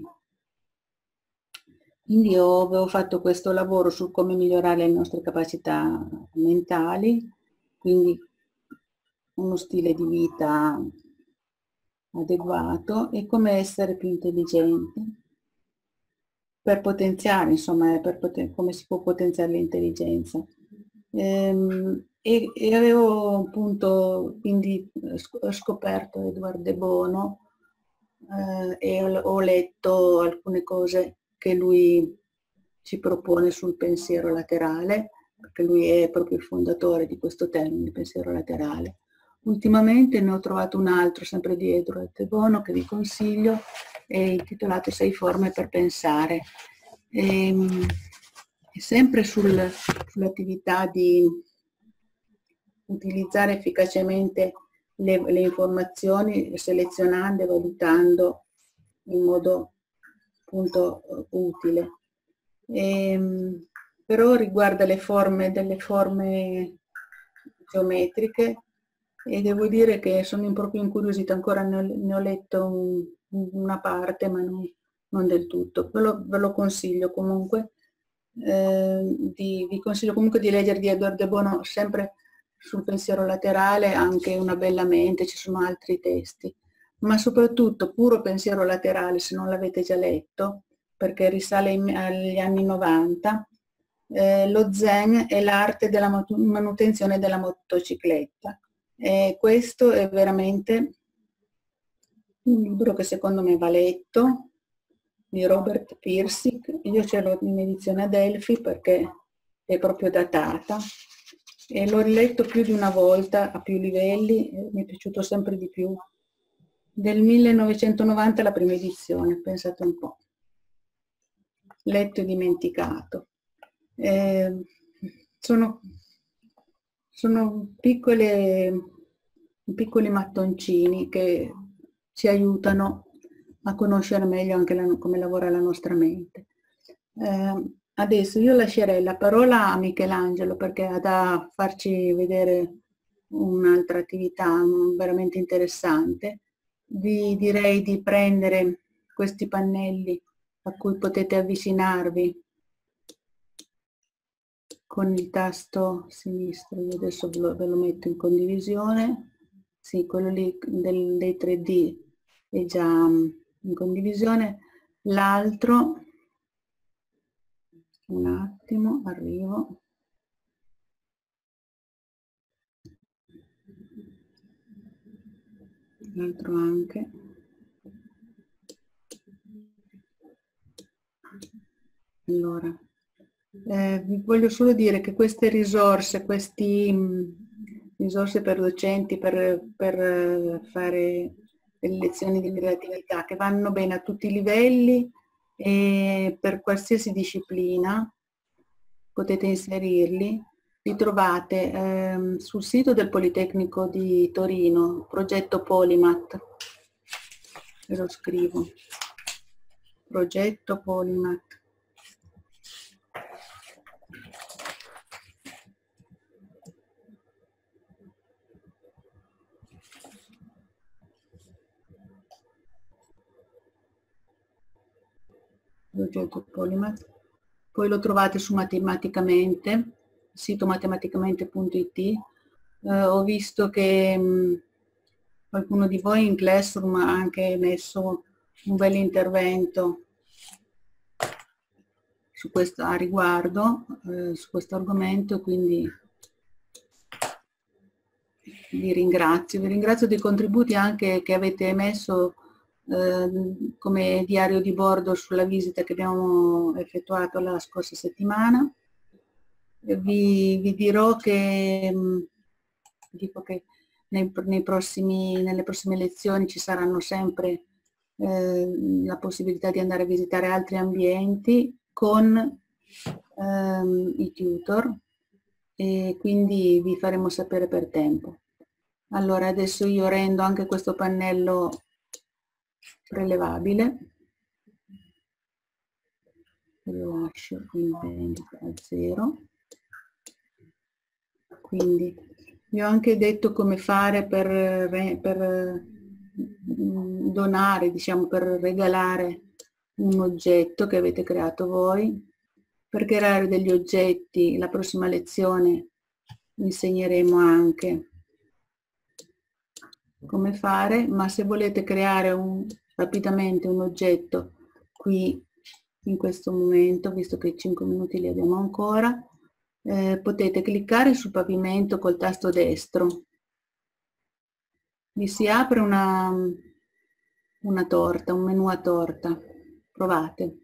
Quindi io avevo fatto questo lavoro su come migliorare le nostre capacità mentali, quindi uno stile di vita adeguato e come essere più intelligenti per potenziare, insomma, per poten- come si può potenziare l'intelligenza. Ehm, e, e avevo appunto quindi scoperto Edward De Bono eh, e ho, ho letto alcune cose che lui ci propone sul pensiero laterale, perché lui è proprio il fondatore di questo termine, il pensiero laterale. Ultimamente ne ho trovato un altro, sempre di Edward De Bono, che vi consiglio, è intitolato Sei forme per pensare. E, è sempre sul, sull'attività di utilizzare efficacemente le, le informazioni, selezionando e valutando in modo appunto utile. E, però riguarda le forme, delle forme geometriche, e devo dire che sono proprio incuriosita, ancora ne ho, ne ho letto un, una parte, ma non, non del tutto. Ve lo, ve lo consiglio comunque, eh, di, vi consiglio comunque di leggere di Edward De Bono, sempre sul pensiero laterale, anche Una bella mente, ci sono altri testi, ma soprattutto Puro pensiero laterale, se non l'avete già letto, perché risale in, agli anni novanta, eh, lo Zen è l'arte della manutenzione della motocicletta. E questo è veramente un libro che secondo me va letto, di Robert Pirsig. Io ce l'ho in edizione Adelphi perché è proprio datata e l'ho riletto più di una volta, a più livelli, e mi è piaciuto sempre di più. Del millenovecentonovanta la prima edizione, pensate un po'. Letto e dimenticato. Eh, sono, sono piccole, piccoli mattoncini che ci aiutano a conoscere meglio anche la, come lavora la nostra mente. Eh, adesso io lascerei la parola a Michelangelo perché ha da farci vedere un'altra attività veramente interessante. Vi direi di prendere questi pannelli a cui potete avvicinarvi con il tasto sinistro. Io adesso ve lo, ve lo metto in condivisione. Sì, quello lì del, dei tre D è già in condivisione. L'altro, un attimo, arrivo. L'altro anche. Allora, eh, vi voglio solo dire che queste risorse, queste risorse per docenti, per, per fare delle lezioni di creatività che vanno bene a tutti i livelli e per qualsiasi disciplina, potete inserirli. Li trovate ehm, sul sito del Politecnico di Torino, progetto Polymath. Ve lo scrivo. Progetto Polymath. Progetto Polymath. Poi lo trovate su Matematicamente, sito matematicamente punto it. Eh, ho visto che mh, qualcuno di voi in Classroom ha anche messo un bel intervento su questo, a riguardo, eh, su questo argomento, quindi vi ringrazio. Vi ringrazio dei contributi anche che avete messo eh, come diario di bordo sulla visita che abbiamo effettuato la scorsa settimana. Vi, vi dirò che, dico che nei, nei prossimi, nelle prossime lezioni ci saranno sempre eh, la possibilità di andare a visitare altri ambienti con ehm, i tutor e quindi vi faremo sapere per tempo. Allora adesso io rendo anche questo pannello prelevabile, lo lascio in vendita a zero. Quindi vi ho anche detto come fare per, per donare, diciamo per regalare un oggetto che avete creato voi. Per creare degli oggetti, la prossima lezione insegneremo anche come fare, ma se volete creare un, rapidamente un oggetto qui in questo momento, visto che cinque minuti li abbiamo ancora, eh, potete cliccare sul pavimento col tasto destro. Vi si apre una, una torta, un menù a torta. Provate.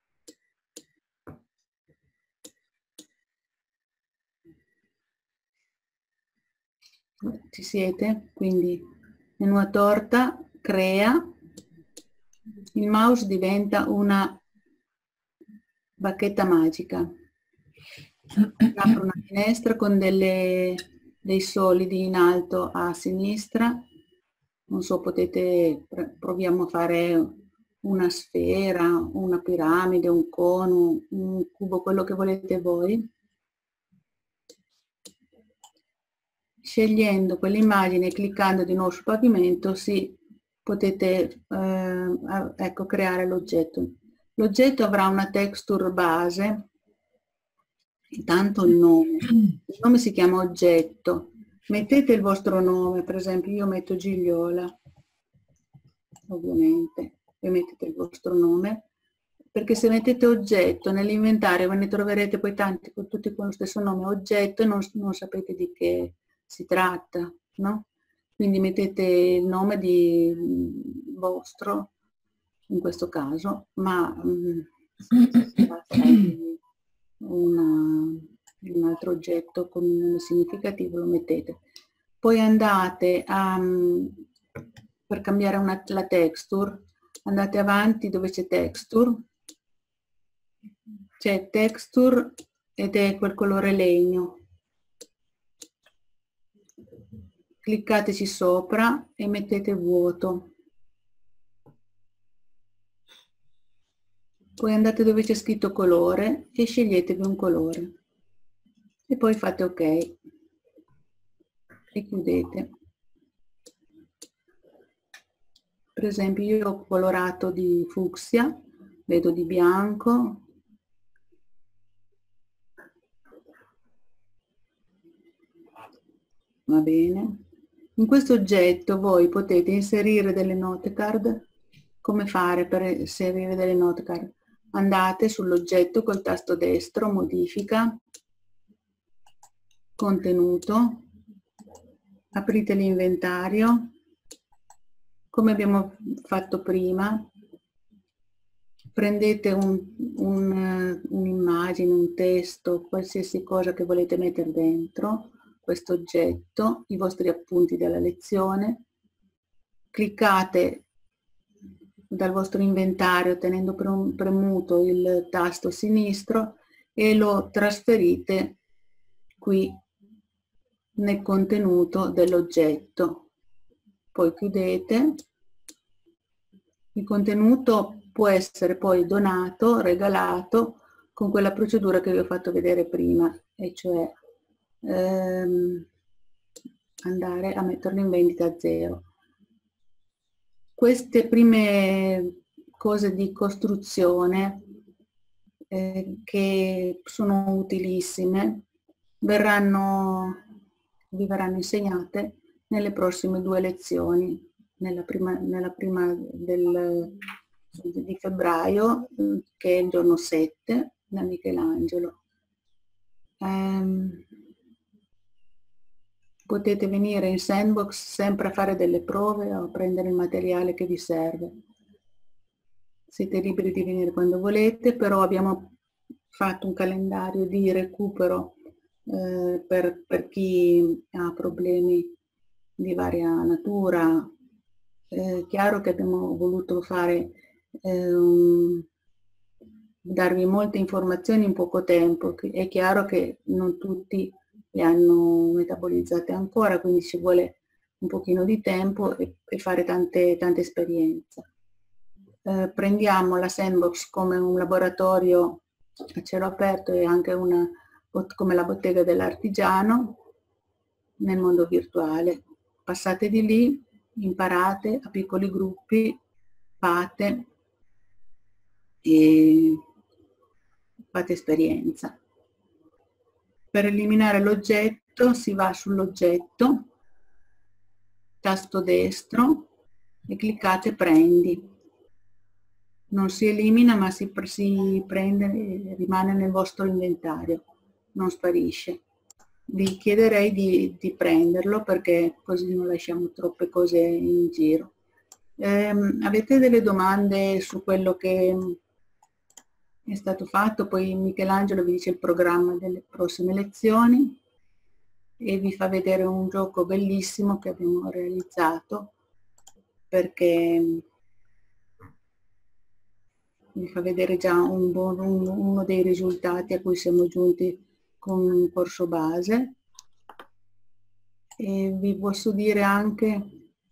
Ci siete? Quindi menù a torta, crea, il mouse diventa una bacchetta magica. Apro una finestra con delle, dei solidi in alto a sinistra. Non so, potete, proviamo a fare una sfera, una piramide, un cono, un cubo, quello che volete voi. Scegliendo quell'immagine e cliccando di nuovo sul pavimento si potete eh, ecco, creare l'oggetto. L'oggetto avrà una texture base, intanto il nome. Il nome si chiama oggetto. Mettete il vostro nome, per esempio io metto Gigliola, ovviamente, e mettete il vostro nome, perché se mettete oggetto nell'inventario ve ne troverete poi tanti con tutti con lo stesso nome, oggetto, e non, non sapete di che si tratta, no? Quindi mettete il nome di vostro, in questo caso, ma mh, una, un altro oggetto con un nome significativo, lo mettete. Poi andate a, per cambiare una, la texture, andate avanti dove c'è texture, c'è texture ed è quel colore legno. Cliccateci sopra e mettete vuoto. Poi andate dove c'è scritto colore e sceglietevi un colore. E poi fate ok. E chiudete. Per esempio io ho colorato di fucsia, vedo di bianco. Va bene. In questo oggetto voi potete inserire delle note card. Come fare per inserire delle note card? Andate sull'oggetto col tasto destro, modifica, contenuto, aprite l'inventario, come abbiamo fatto prima, prendete un'immagine, un, un, un testo, qualsiasi cosa che volete mettere dentro questo oggetto, i vostri appunti della lezione, cliccate dal vostro inventario tenendo premuto il tasto sinistro e lo trasferite qui nel contenuto dell'oggetto. Poi chiudete. Il contenuto può essere poi donato, regalato con quella procedura che vi ho fatto vedere prima, e cioè ehm, andare a metterlo in vendita a zero. Queste prime cose di costruzione eh, che sono utilissime verranno, vi verranno insegnate nelle prossime due lezioni, nella prima, nella prima del, di febbraio, che è il giorno sette, da Michelangelo. Um, potete venire in Sandbox sempre a fare delle prove o a prendere il materiale che vi serve. Siete liberi di venire quando volete, però abbiamo fatto un calendario di recupero eh, per, per chi ha problemi di varia natura. È chiaro che abbiamo voluto fare eh, un, darvi molte informazioni in poco tempo. È chiaro che non tutti le hanno metabolizzate ancora, quindi ci vuole un pochino di tempo e, e fare tante, tante esperienze. Eh, prendiamo la Sandbox come un laboratorio a cielo aperto e anche una, come la bottega dell'artigiano nel mondo virtuale. Passate di lì, imparate a piccoli gruppi, fate e fate esperienza. Per eliminare l'oggetto si va sull'oggetto, tasto destro e cliccate prendi. Non si elimina ma si, si prende e rimane nel vostro inventario, non sparisce. Vi chiederei di, di prenderlo perché così non lasciamo troppe cose in giro. Eh, avete delle domande su quello che è stato fatto? Poi Michelangelo vi dice il programma delle prossime lezioni e vi fa vedere un gioco bellissimo che abbiamo realizzato, perché vi fa vedere già un buon, un, uno dei risultati a cui siamo giunti con un corso base. E vi posso dire anche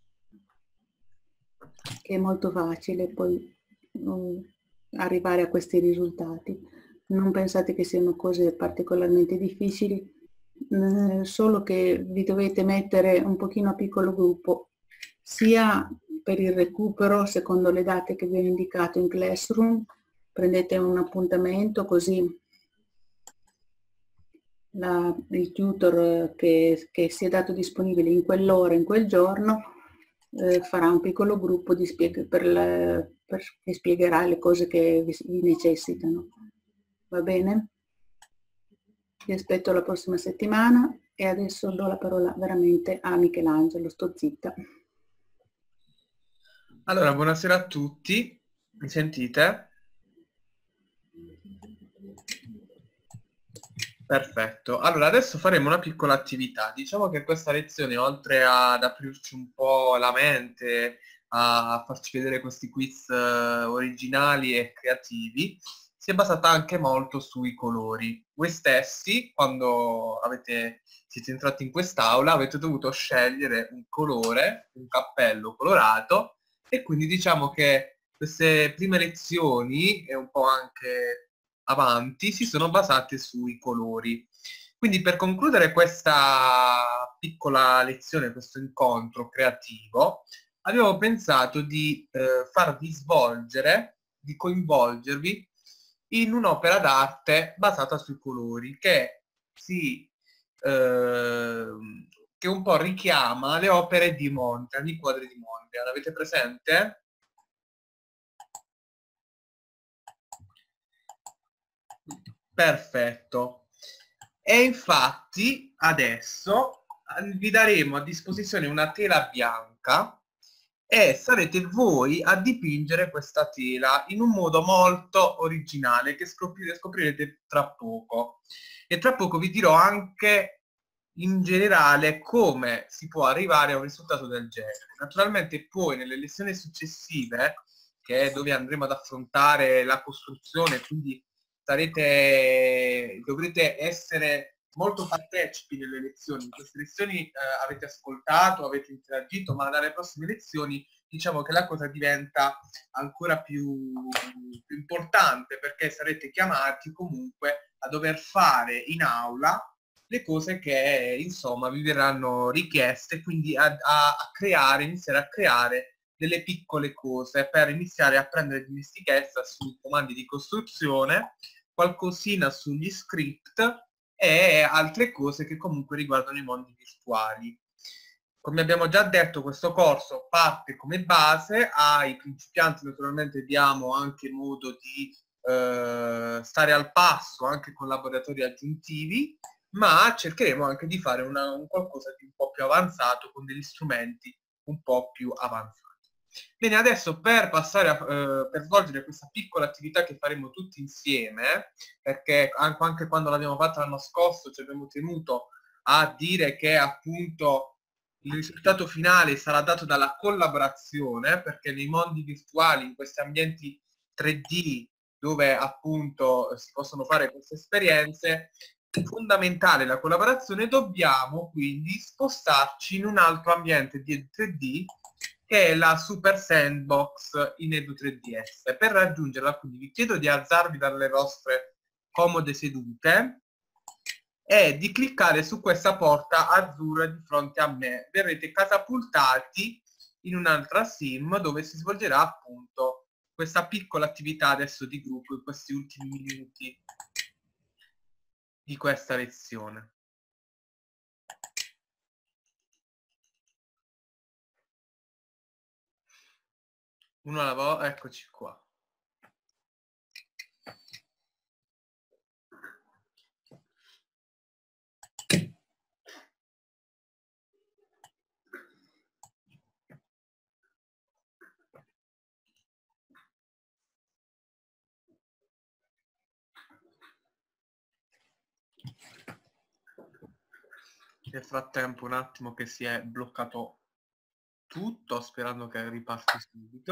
che è molto facile poi um, arrivare a questi risultati. Non pensate che siano cose particolarmente difficili, eh, solo che vi dovete mettere un pochino a piccolo gruppo, sia per il recupero secondo le date che vi ho indicato in Classroom. Prendete un appuntamento così la, il tutor che, che si è dato disponibile in quell'ora, in quel giorno, eh, farà un piccolo gruppo di spieg per la, per, che spiegherà le cose che vi, vi necessitano. Va bene? Vi aspetto la prossima settimana e adesso do la parola veramente a Michelangelo, sto zitta. Allora, buonasera a tutti, mi sentite? Perfetto. Allora, adesso faremo una piccola attività. Diciamo che questa lezione, oltre ad aprirci un po' la mente, a farci vedere questi quiz eh, originali e creativi, si è basata anche molto sui colori. Voi stessi, quando avete, siete entrati in quest'aula, avete dovuto scegliere un colore, un cappello colorato, e quindi diciamo che queste prime lezioni, e un po' anche avanti, si sono basate sui colori. Quindi per concludere questa piccola lezione, questo incontro creativo, abbiamo pensato di eh, farvi svolgere, di coinvolgervi in un'opera d'arte basata sui colori che si eh, che un po' richiama le opere di Mondrian, i quadri di Mondrian. Avete presente? Perfetto. E infatti adesso vi daremo a disposizione una tela bianca e sarete voi a dipingere questa tela in un modo molto originale che scoprirete, scoprirete tra poco. E tra poco vi dirò anche in generale come si può arrivare a un risultato del genere. Naturalmente poi nelle lezioni successive, che è dove andremo ad affrontare la costruzione, quindi sarete, dovrete essere molto partecipi nelle lezioni. In queste lezioni eh, avete ascoltato, avete interagito, ma dalle prossime lezioni diciamo che la cosa diventa ancora più, più importante, perché sarete chiamati comunque a dover fare in aula le cose che insomma vi verranno richieste, quindi a, a, a creare, iniziare a creare delle piccole cose per iniziare a prendere dimestichezza sui comandi di costruzione, qualcosina sugli script e altre cose che comunque riguardano i mondi virtuali. Come abbiamo già detto, questo corso parte come base, ai principianti naturalmente diamo anche modo di eh, stare al passo anche con laboratori aggiuntivi, ma cercheremo anche di fare una, un qualcosa di un po' più avanzato con degli strumenti un po' più avanzati. Bene, adesso per passare a, eh, per svolgere questa piccola attività che faremo tutti insieme, perché anche, anche quando l'abbiamo fatta l'anno scorso ci abbiamo tenuto a dire che appunto il risultato finale sarà dato dalla collaborazione, perché nei mondi virtuali, in questi ambienti tre D, dove appunto si possono fare queste esperienze, è fondamentale la collaborazione. Dobbiamo quindi spostarci in un altro ambiente di tre D che è la Super Sandbox in Edu tre D S. Per raggiungerla quindi vi chiedo di alzarvi dalle vostre comode sedute e di cliccare su questa porta azzurra di fronte a me. Verrete catapultati in un'altra sim dove si svolgerà appunto questa piccola attività adesso di gruppo in questi ultimi minuti di questa lezione. Uno alla volta, eccoci qua. Nel frattempo un attimo che si è bloccato tutto, sperando che riparti subito.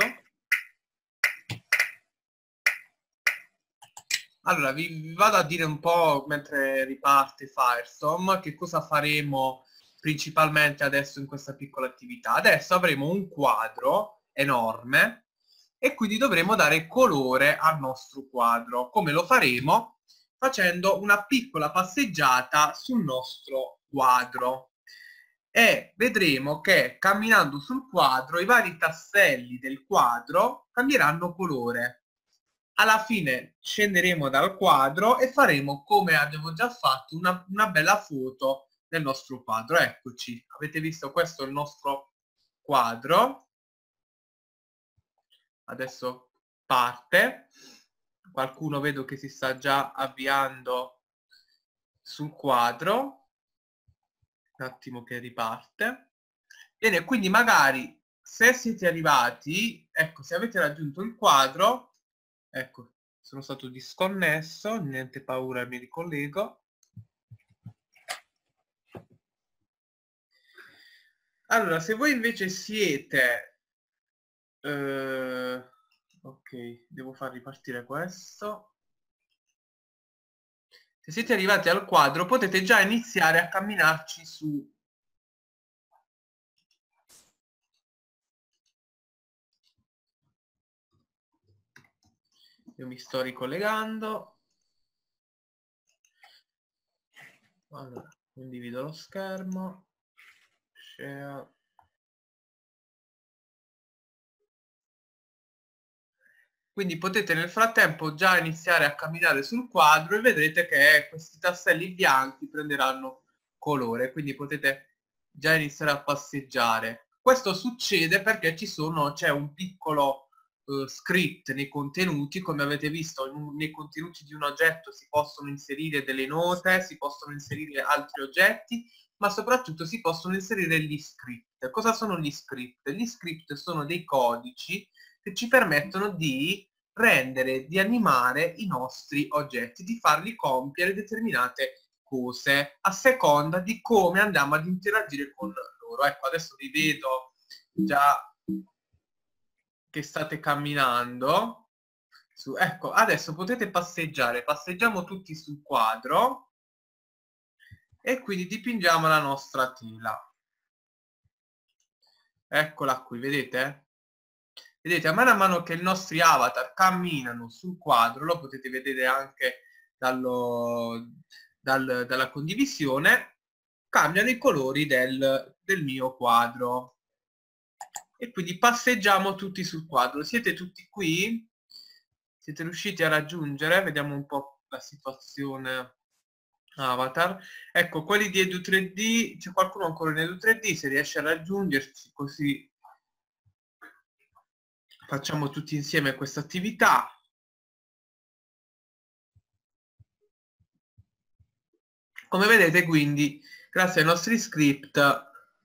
Allora, vi, vi vado a dire un po' mentre riparte Firestorm che cosa faremo principalmente adesso in questa piccola attività. Adesso avremo un quadro enorme e quindi dovremo dare colore al nostro quadro. Come lo faremo? Facendo una piccola passeggiata sul nostro quadro. E vedremo che camminando sul quadro i vari tasselli del quadro cambieranno colore. Alla fine scenderemo dal quadro e faremo, come abbiamo già fatto, una, una bella foto del nostro quadro. Eccoci, avete visto, questo è il nostro quadro. Adesso parte. Qualcuno vedo che si sta già avviando sul quadro. Un attimo che riparte. Bene, quindi magari se siete arrivati, ecco, se avete raggiunto il quadro, ecco, sono stato disconnesso, niente paura, mi ricollego. Allora, se voi invece siete... Eh, ok, devo far ripartire questo. Se siete arrivati al quadro, potete già iniziare a camminarci su. Io mi sto ricollegando. Allora, condivido lo schermo. Share. Quindi potete nel frattempo già iniziare a camminare sul quadro e vedrete che questi tasselli bianchi prenderanno colore, quindi potete già iniziare a passeggiare. Questo succede perché ci sono, c'è un piccolo uh, script nei contenuti, come avete visto in, nei contenuti di un oggetto si possono inserire delle note, si possono inserire altri oggetti, ma soprattutto si possono inserire gli script. Cosa sono gli script? Gli script sono dei codici che ci permettono di rendere, di animare i nostri oggetti, di farli compiere determinate cose a seconda di come andiamo ad interagire con loro. Ecco, adesso vi vedo già che state camminando. Su, ecco, adesso potete passeggiare, passeggiamo tutti sul quadro e quindi dipingiamo la nostra tela. Eccola qui, vedete? Vedete, a mano a mano che i nostri avatar camminano sul quadro, lo potete vedere anche dallo, dal, dalla condivisione, cambiano i colori del, del mio quadro. E quindi passeggiamo tutti sul quadro. Siete tutti qui? Siete riusciti a raggiungere? Vediamo un po' la situazione avatar. Ecco, quelli di Edu tre D, c'è qualcuno ancora in Edu tre D, se riesce a raggiungersi, così facciamo tutti insieme questa attività. Come vedete, quindi, grazie ai nostri script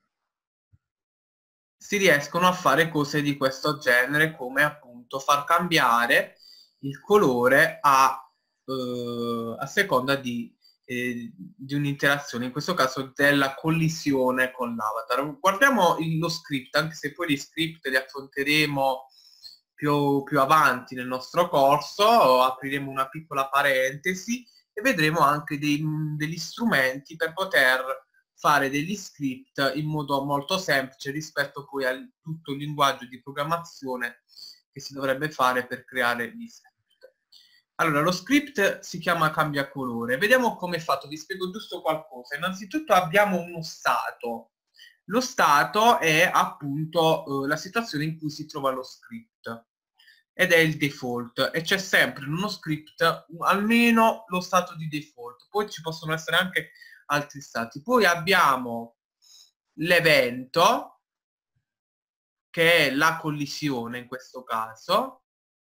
si riescono a fare cose di questo genere, come appunto far cambiare il colore a, eh, a seconda di, eh, di un'interazione, in questo caso della collisione con l'avatar. Guardiamo il, lo script, anche se poi gli script li affronteremo più, più avanti nel nostro corso, apriremo una piccola parentesi e vedremo anche dei, degli strumenti per poter fare degli script in modo molto semplice rispetto poi a tutto il linguaggio di programmazione che si dovrebbe fare per creare gli script. Allora, lo script si chiama cambia colore. Vediamo come è fatto, vi spiego giusto qualcosa. Innanzitutto abbiamo uno stato. Lo stato è appunto eh, la situazione in cui si trova lo script ed è il default e c'è sempre in uno script almeno lo stato di default. Poi ci possono essere anche altri stati. Poi abbiamo l'evento, che è la collisione in questo caso,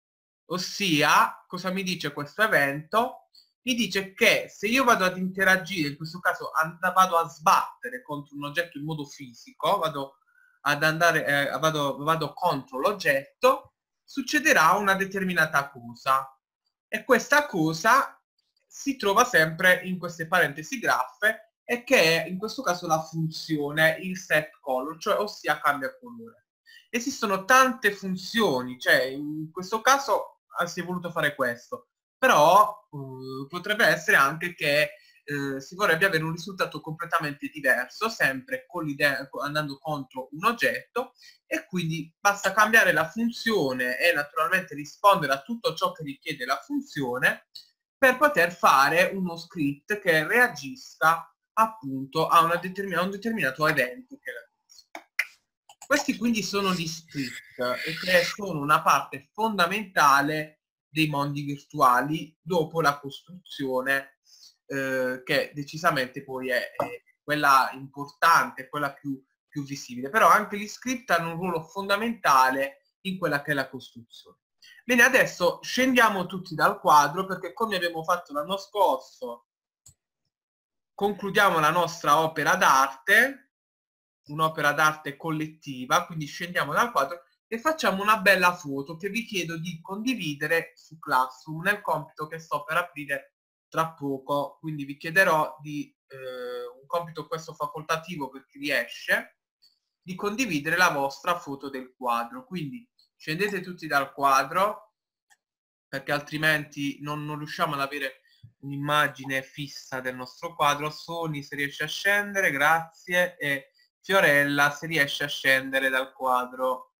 ossia, cosa mi dice questo evento? Mi dice che se io vado ad interagire, in questo caso vado a sbattere contro un oggetto in modo fisico, vado ad andare, eh, vado, vado contro l'oggetto, succederà una determinata cosa. E questa cosa si trova sempre in queste parentesi graffe e che è in questo caso la funzione il set color, cioè ossia cambia colore. Esistono tante funzioni, cioè in questo caso si è voluto fare questo, però eh, potrebbe essere anche che eh, si vorrebbe avere un risultato completamente diverso, sempre andando contro un oggetto, e quindi basta cambiare la funzione e naturalmente rispondere a tutto ciò che richiede la funzione per poter fare uno script che reagisca appunto a, una determin- a un determinato evento che è la cosa. Questi quindi sono gli script e che sono una parte fondamentale dei mondi virtuali dopo la costruzione eh, che decisamente poi è, è quella importante, quella più, più visibile, però anche gli script hanno un ruolo fondamentale in quella che è la costruzione. Bene, adesso scendiamo tutti dal quadro perché, come abbiamo fatto l'anno scorso, concludiamo la nostra opera d'arte, un'opera d'arte collettiva, quindi scendiamo dal quadro e facciamo una bella foto che vi chiedo di condividere su Classroom nel compito che sto per aprire tra poco. Quindi vi chiederò di eh, un compito questo facoltativo per chi riesce, di condividere la vostra foto del quadro. Quindi scendete tutti dal quadro, perché altrimenti non, non riusciamo ad avere un'immagine fissa del nostro quadro. Sony, se riesce a scendere, grazie, e Fiorella, se riesce a scendere dal quadro.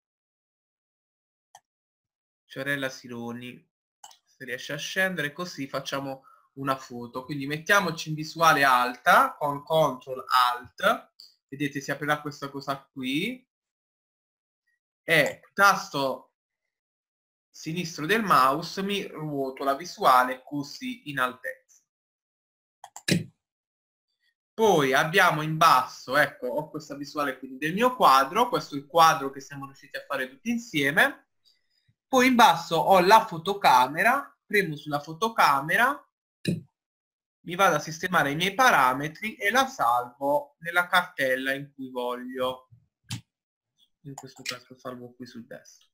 Fiorella Sironi, se riesce a scendere, così facciamo una foto. Quindi mettiamoci in visuale alta con control alt, vedete si aprirà questa cosa qui, e tasto sinistro del mouse mi ruoto la visuale così in altezza. Poi abbiamo in basso, ecco, ho questa visuale quindi del mio quadro, questo è il quadro che siamo riusciti a fare tutti insieme. Poi in basso ho la fotocamera, premo sulla fotocamera, mi vado a sistemare i miei parametri e la salvo nella cartella in cui voglio. In questo caso salvo qui sul destro.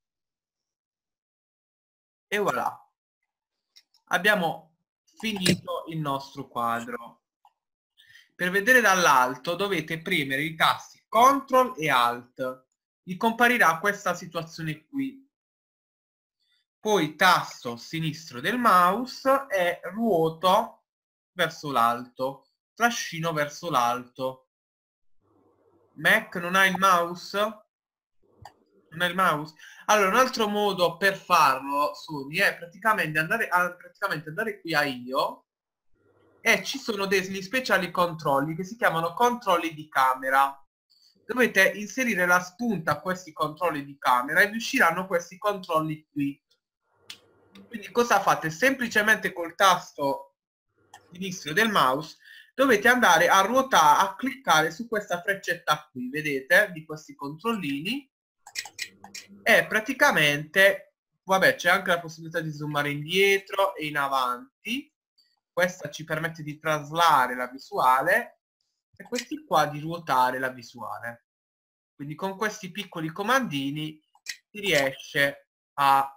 E voilà, abbiamo finito il nostro quadro. Per vedere dall'alto dovete premere i tasti control e alt, vi comparirà questa situazione qui. Poi tasto sinistro del mouse e ruoto verso l'alto, trascino verso l'alto. Mac non ha il mouse? Non ha il mouse? Allora, un altro modo per farlo, Sony, è praticamente andare, a, praticamente andare qui a io, e ci sono degli speciali controlli che si chiamano controlli di camera. Dovete inserire la spunta a questi controlli di camera e vi usciranno questi controlli qui. Quindi cosa fate? Semplicemente col tasto sinistro del mouse dovete andare a ruotare, a cliccare su questa freccetta qui, vedete, di questi controllini, e praticamente, vabbè, c'è anche la possibilità di zoomare indietro e in avanti. Questa ci permette di traslare la visuale e questi qua di ruotare la visuale. Quindi con questi piccoli comandini si riesce a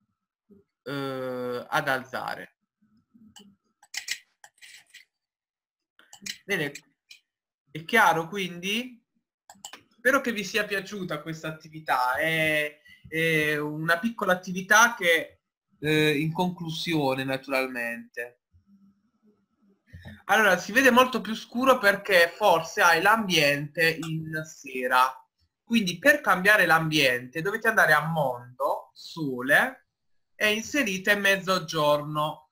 Eh, ad alzare. Bene, è chiaro quindi? Spero che vi sia piaciuta questa attività. È, è una piccola attività che eh, in conclusione, naturalmente. Allora, si vede molto più scuro perché forse hai l'ambiente in sera. Quindi per cambiare l'ambiente dovete andare a mondo, sole, e inserite mezzogiorno.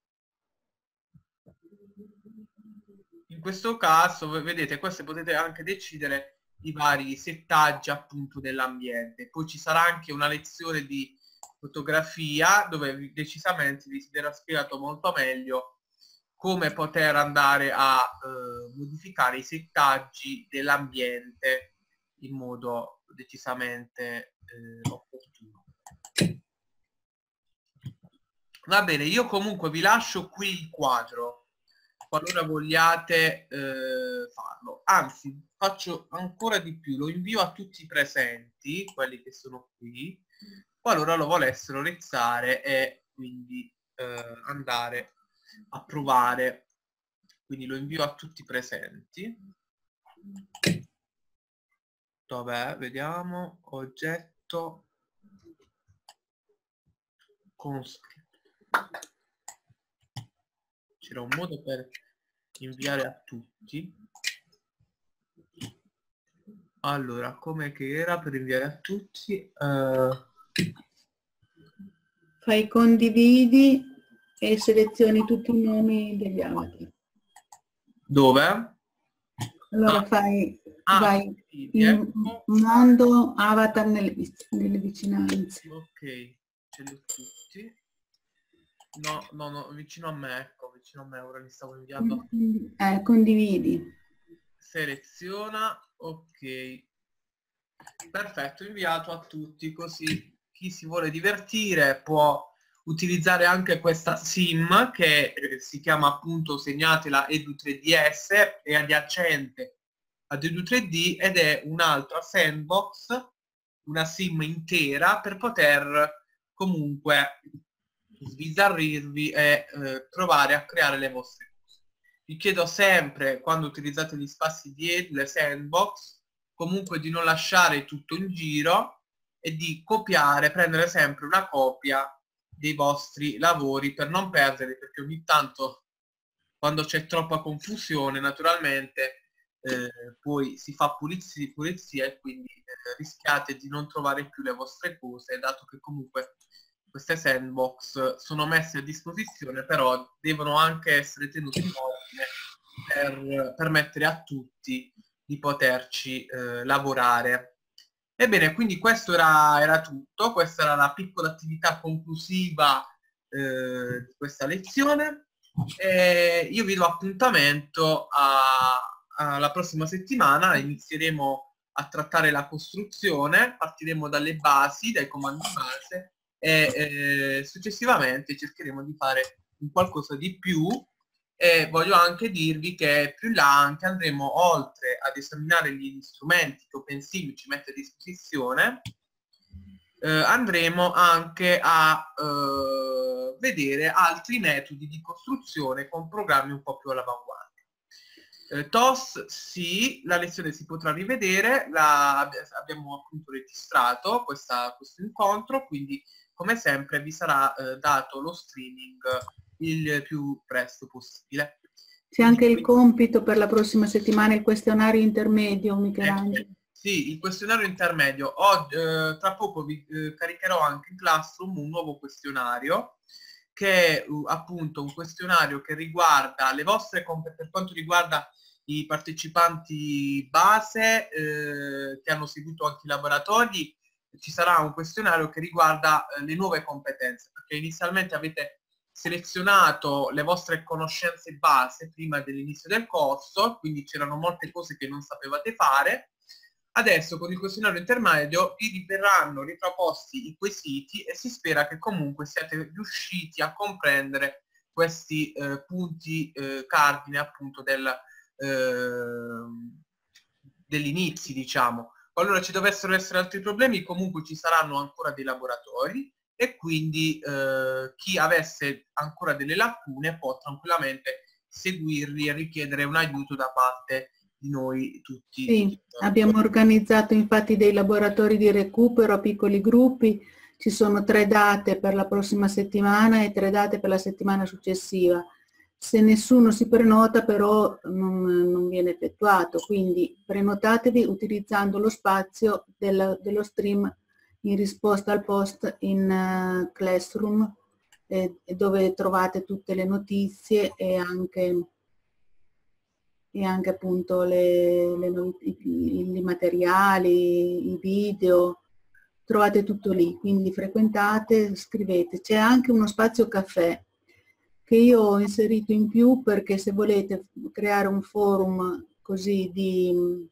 In questo caso, vedete, questo potete anche decidere i vari settaggi appunto dell'ambiente. Poi ci sarà anche una lezione di fotografia dove decisamente vi verrà spiegato molto meglio come poter andare a eh, modificare i settaggi dell'ambiente in modo decisamente eh, opportuno. Va bene, io comunque vi lascio qui il quadro, qualora vogliate eh, farlo. Anzi, faccio ancora di più, lo invio a tutti i presenti, quelli che sono qui, qualora lo volessero realizzare e quindi eh, andare a provare. Quindi lo invio a tutti i presenti. Dov'è? Vediamo, oggetto, con scritto. C'era un modo per inviare a tutti. Allora, come che era per inviare a tutti? Uh... Fai condividi e selezioni tutti i nomi degli avatar. Dove? Allora ah. fai, ah, vai sì, in ecco. mondo avatar nelle, nelle vicinanze. Ok, ce li ho tutti. No, no, no, vicino a me, ecco, vicino a me, ora li stavo inviando. Eh, condividi. Seleziona, ok. Perfetto, inviato a tutti, così chi si vuole divertire può utilizzare anche questa sim che eh, si chiama appunto, segnatela, Edu tre D S, è adiacente ad Edu tre D ed è un'altra sandbox, una sim intera per poter comunque sbizzarrirvi e eh, provare a creare le vostre cose. Vi chiedo sempre, quando utilizzate gli spazi di Edu, le sandbox, comunque di non lasciare tutto in giro e di copiare, prendere sempre una copia dei vostri lavori per non perdere, perché ogni tanto quando c'è troppa confusione naturalmente eh, poi si fa pulizia, pulizia e quindi eh, rischiate di non trovare più le vostre cose, dato che comunque queste sandbox sono messe a disposizione, però devono anche essere tenute in ordine per permettere a tutti di poterci eh, lavorare. Ebbene, quindi questo era, era tutto, questa era la piccola attività conclusiva eh, di questa lezione. E io vi do appuntamento a, alla prossima settimana. Inizieremo a trattare la costruzione, partiremo dalle basi, dai comandi base e eh, successivamente cercheremo di fare un qualcosa di più. E voglio anche dirvi che più in là anche andremo, oltre ad esaminare gli strumenti che OpenSim ci mette a disposizione, eh, andremo anche a eh, vedere altri metodi di costruzione con programmi un po' più all'avanguardia. Eh, T O S sì, la lezione si potrà rivedere, la, abbiamo appunto registrato questa, questo incontro, quindi come sempre vi sarà eh, dato lo streaming il più presto possibile. C'è anche il compito per la prossima settimana, il questionario intermedio, Michelangelo. Eh, sì, il questionario intermedio. Ho, eh, tra poco vi eh, caricherò anche in Classroom un nuovo questionario, che è uh, appunto un questionario che riguarda le vostre competenze, per quanto riguarda i partecipanti base eh, che hanno seguito anche i laboratori. Ci sarà un questionario che riguarda eh, le nuove competenze, perché inizialmente avete selezionato le vostre conoscenze base prima dell'inizio del corso, quindi c'erano molte cose che non sapevate fare. Adesso con il questionario intermedio vi verranno riproposti i quesiti e si spera che comunque siate riusciti a comprendere questi eh, punti eh, cardine appunto del, eh, dell'inizio, diciamo. Qualora ci dovessero essere altri problemi, comunque ci saranno ancora dei laboratori e quindi eh, chi avesse ancora delle lacune può tranquillamente seguirli e richiedere un aiuto da parte di noi tutti. Sì, abbiamo organizzato infatti dei laboratori di recupero a piccoli gruppi, ci sono tre date per la prossima settimana e tre date per la settimana successiva. Se nessuno si prenota però non, non viene effettuato, quindi prenotatevi utilizzando lo spazio del, dello stream in risposta al post in uh, Classroom, eh, dove trovate tutte le notizie e anche, e anche appunto le, le, i, i materiali, i video, trovate tutto lì, quindi frequentate, scrivete. C'è anche uno spazio caffè che io ho inserito in più perché se volete creare un forum così di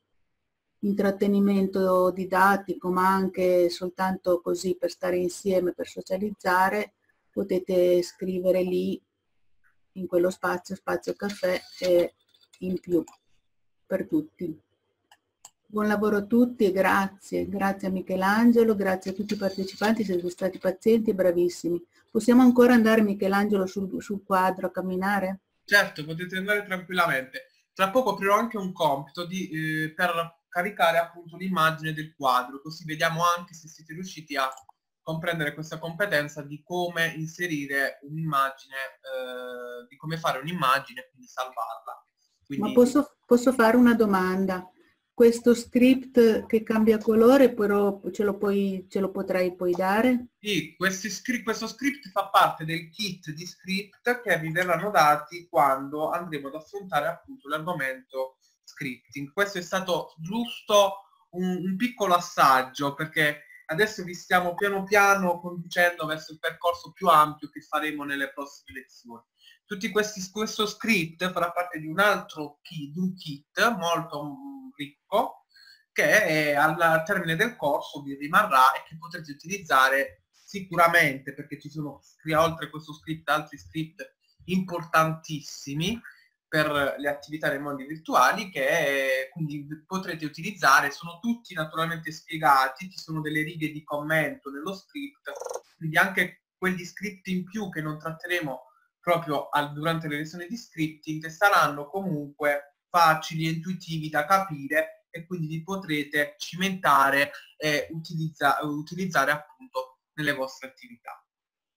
intrattenimento didattico, ma anche soltanto così per stare insieme, per socializzare, potete scrivere lì in quello spazio, spazio caffè, e in più per tutti. Buon lavoro a tutti e grazie, grazie a Michelangelo, grazie a tutti i partecipanti, siete stati pazienti e bravissimi. Possiamo ancora andare, Michelangelo, sul, sul quadro a camminare? Certo, potete andare tranquillamente. Tra poco aprirò anche un compito di, eh, per caricare appunto l'immagine del quadro, così vediamo anche se siete riusciti a comprendere questa competenza di come inserire un'immagine, eh, di come fare un'immagine e quindi salvarla. Quindi... Ma posso, posso fare una domanda? Questo script che cambia colore però ce lo, puoi, ce lo potrai poi dare? Sì, script, questo script fa parte del kit di script che vi verranno dati quando andremo ad affrontare appunto l'argomento scripting. Questo è stato giusto un, un piccolo assaggio, perché adesso vi stiamo piano piano conducendo verso il percorso più ampio che faremo nelle prossime lezioni. Tutti questi, questo script farà parte di un altro kit, di un kit molto ricco che al termine del corso vi rimarrà e che potrete utilizzare sicuramente, perché ci sono oltre a questo script altri script importantissimi per le attività nei mondi virtuali che quindi potrete utilizzare. Sono tutti naturalmente spiegati, ci sono delle righe di commento nello script, quindi anche quegli script in più che non tratteremo proprio al, durante le lezioni di scripting saranno comunque facili e intuitivi da capire e quindi li potrete cimentare e utilizza, utilizzare appunto nelle vostre attività.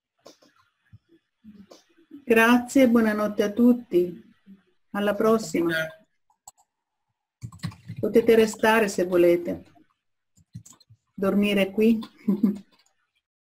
Grazie e buonanotte a tutti. Alla prossima. Potete restare se volete. Dormire qui.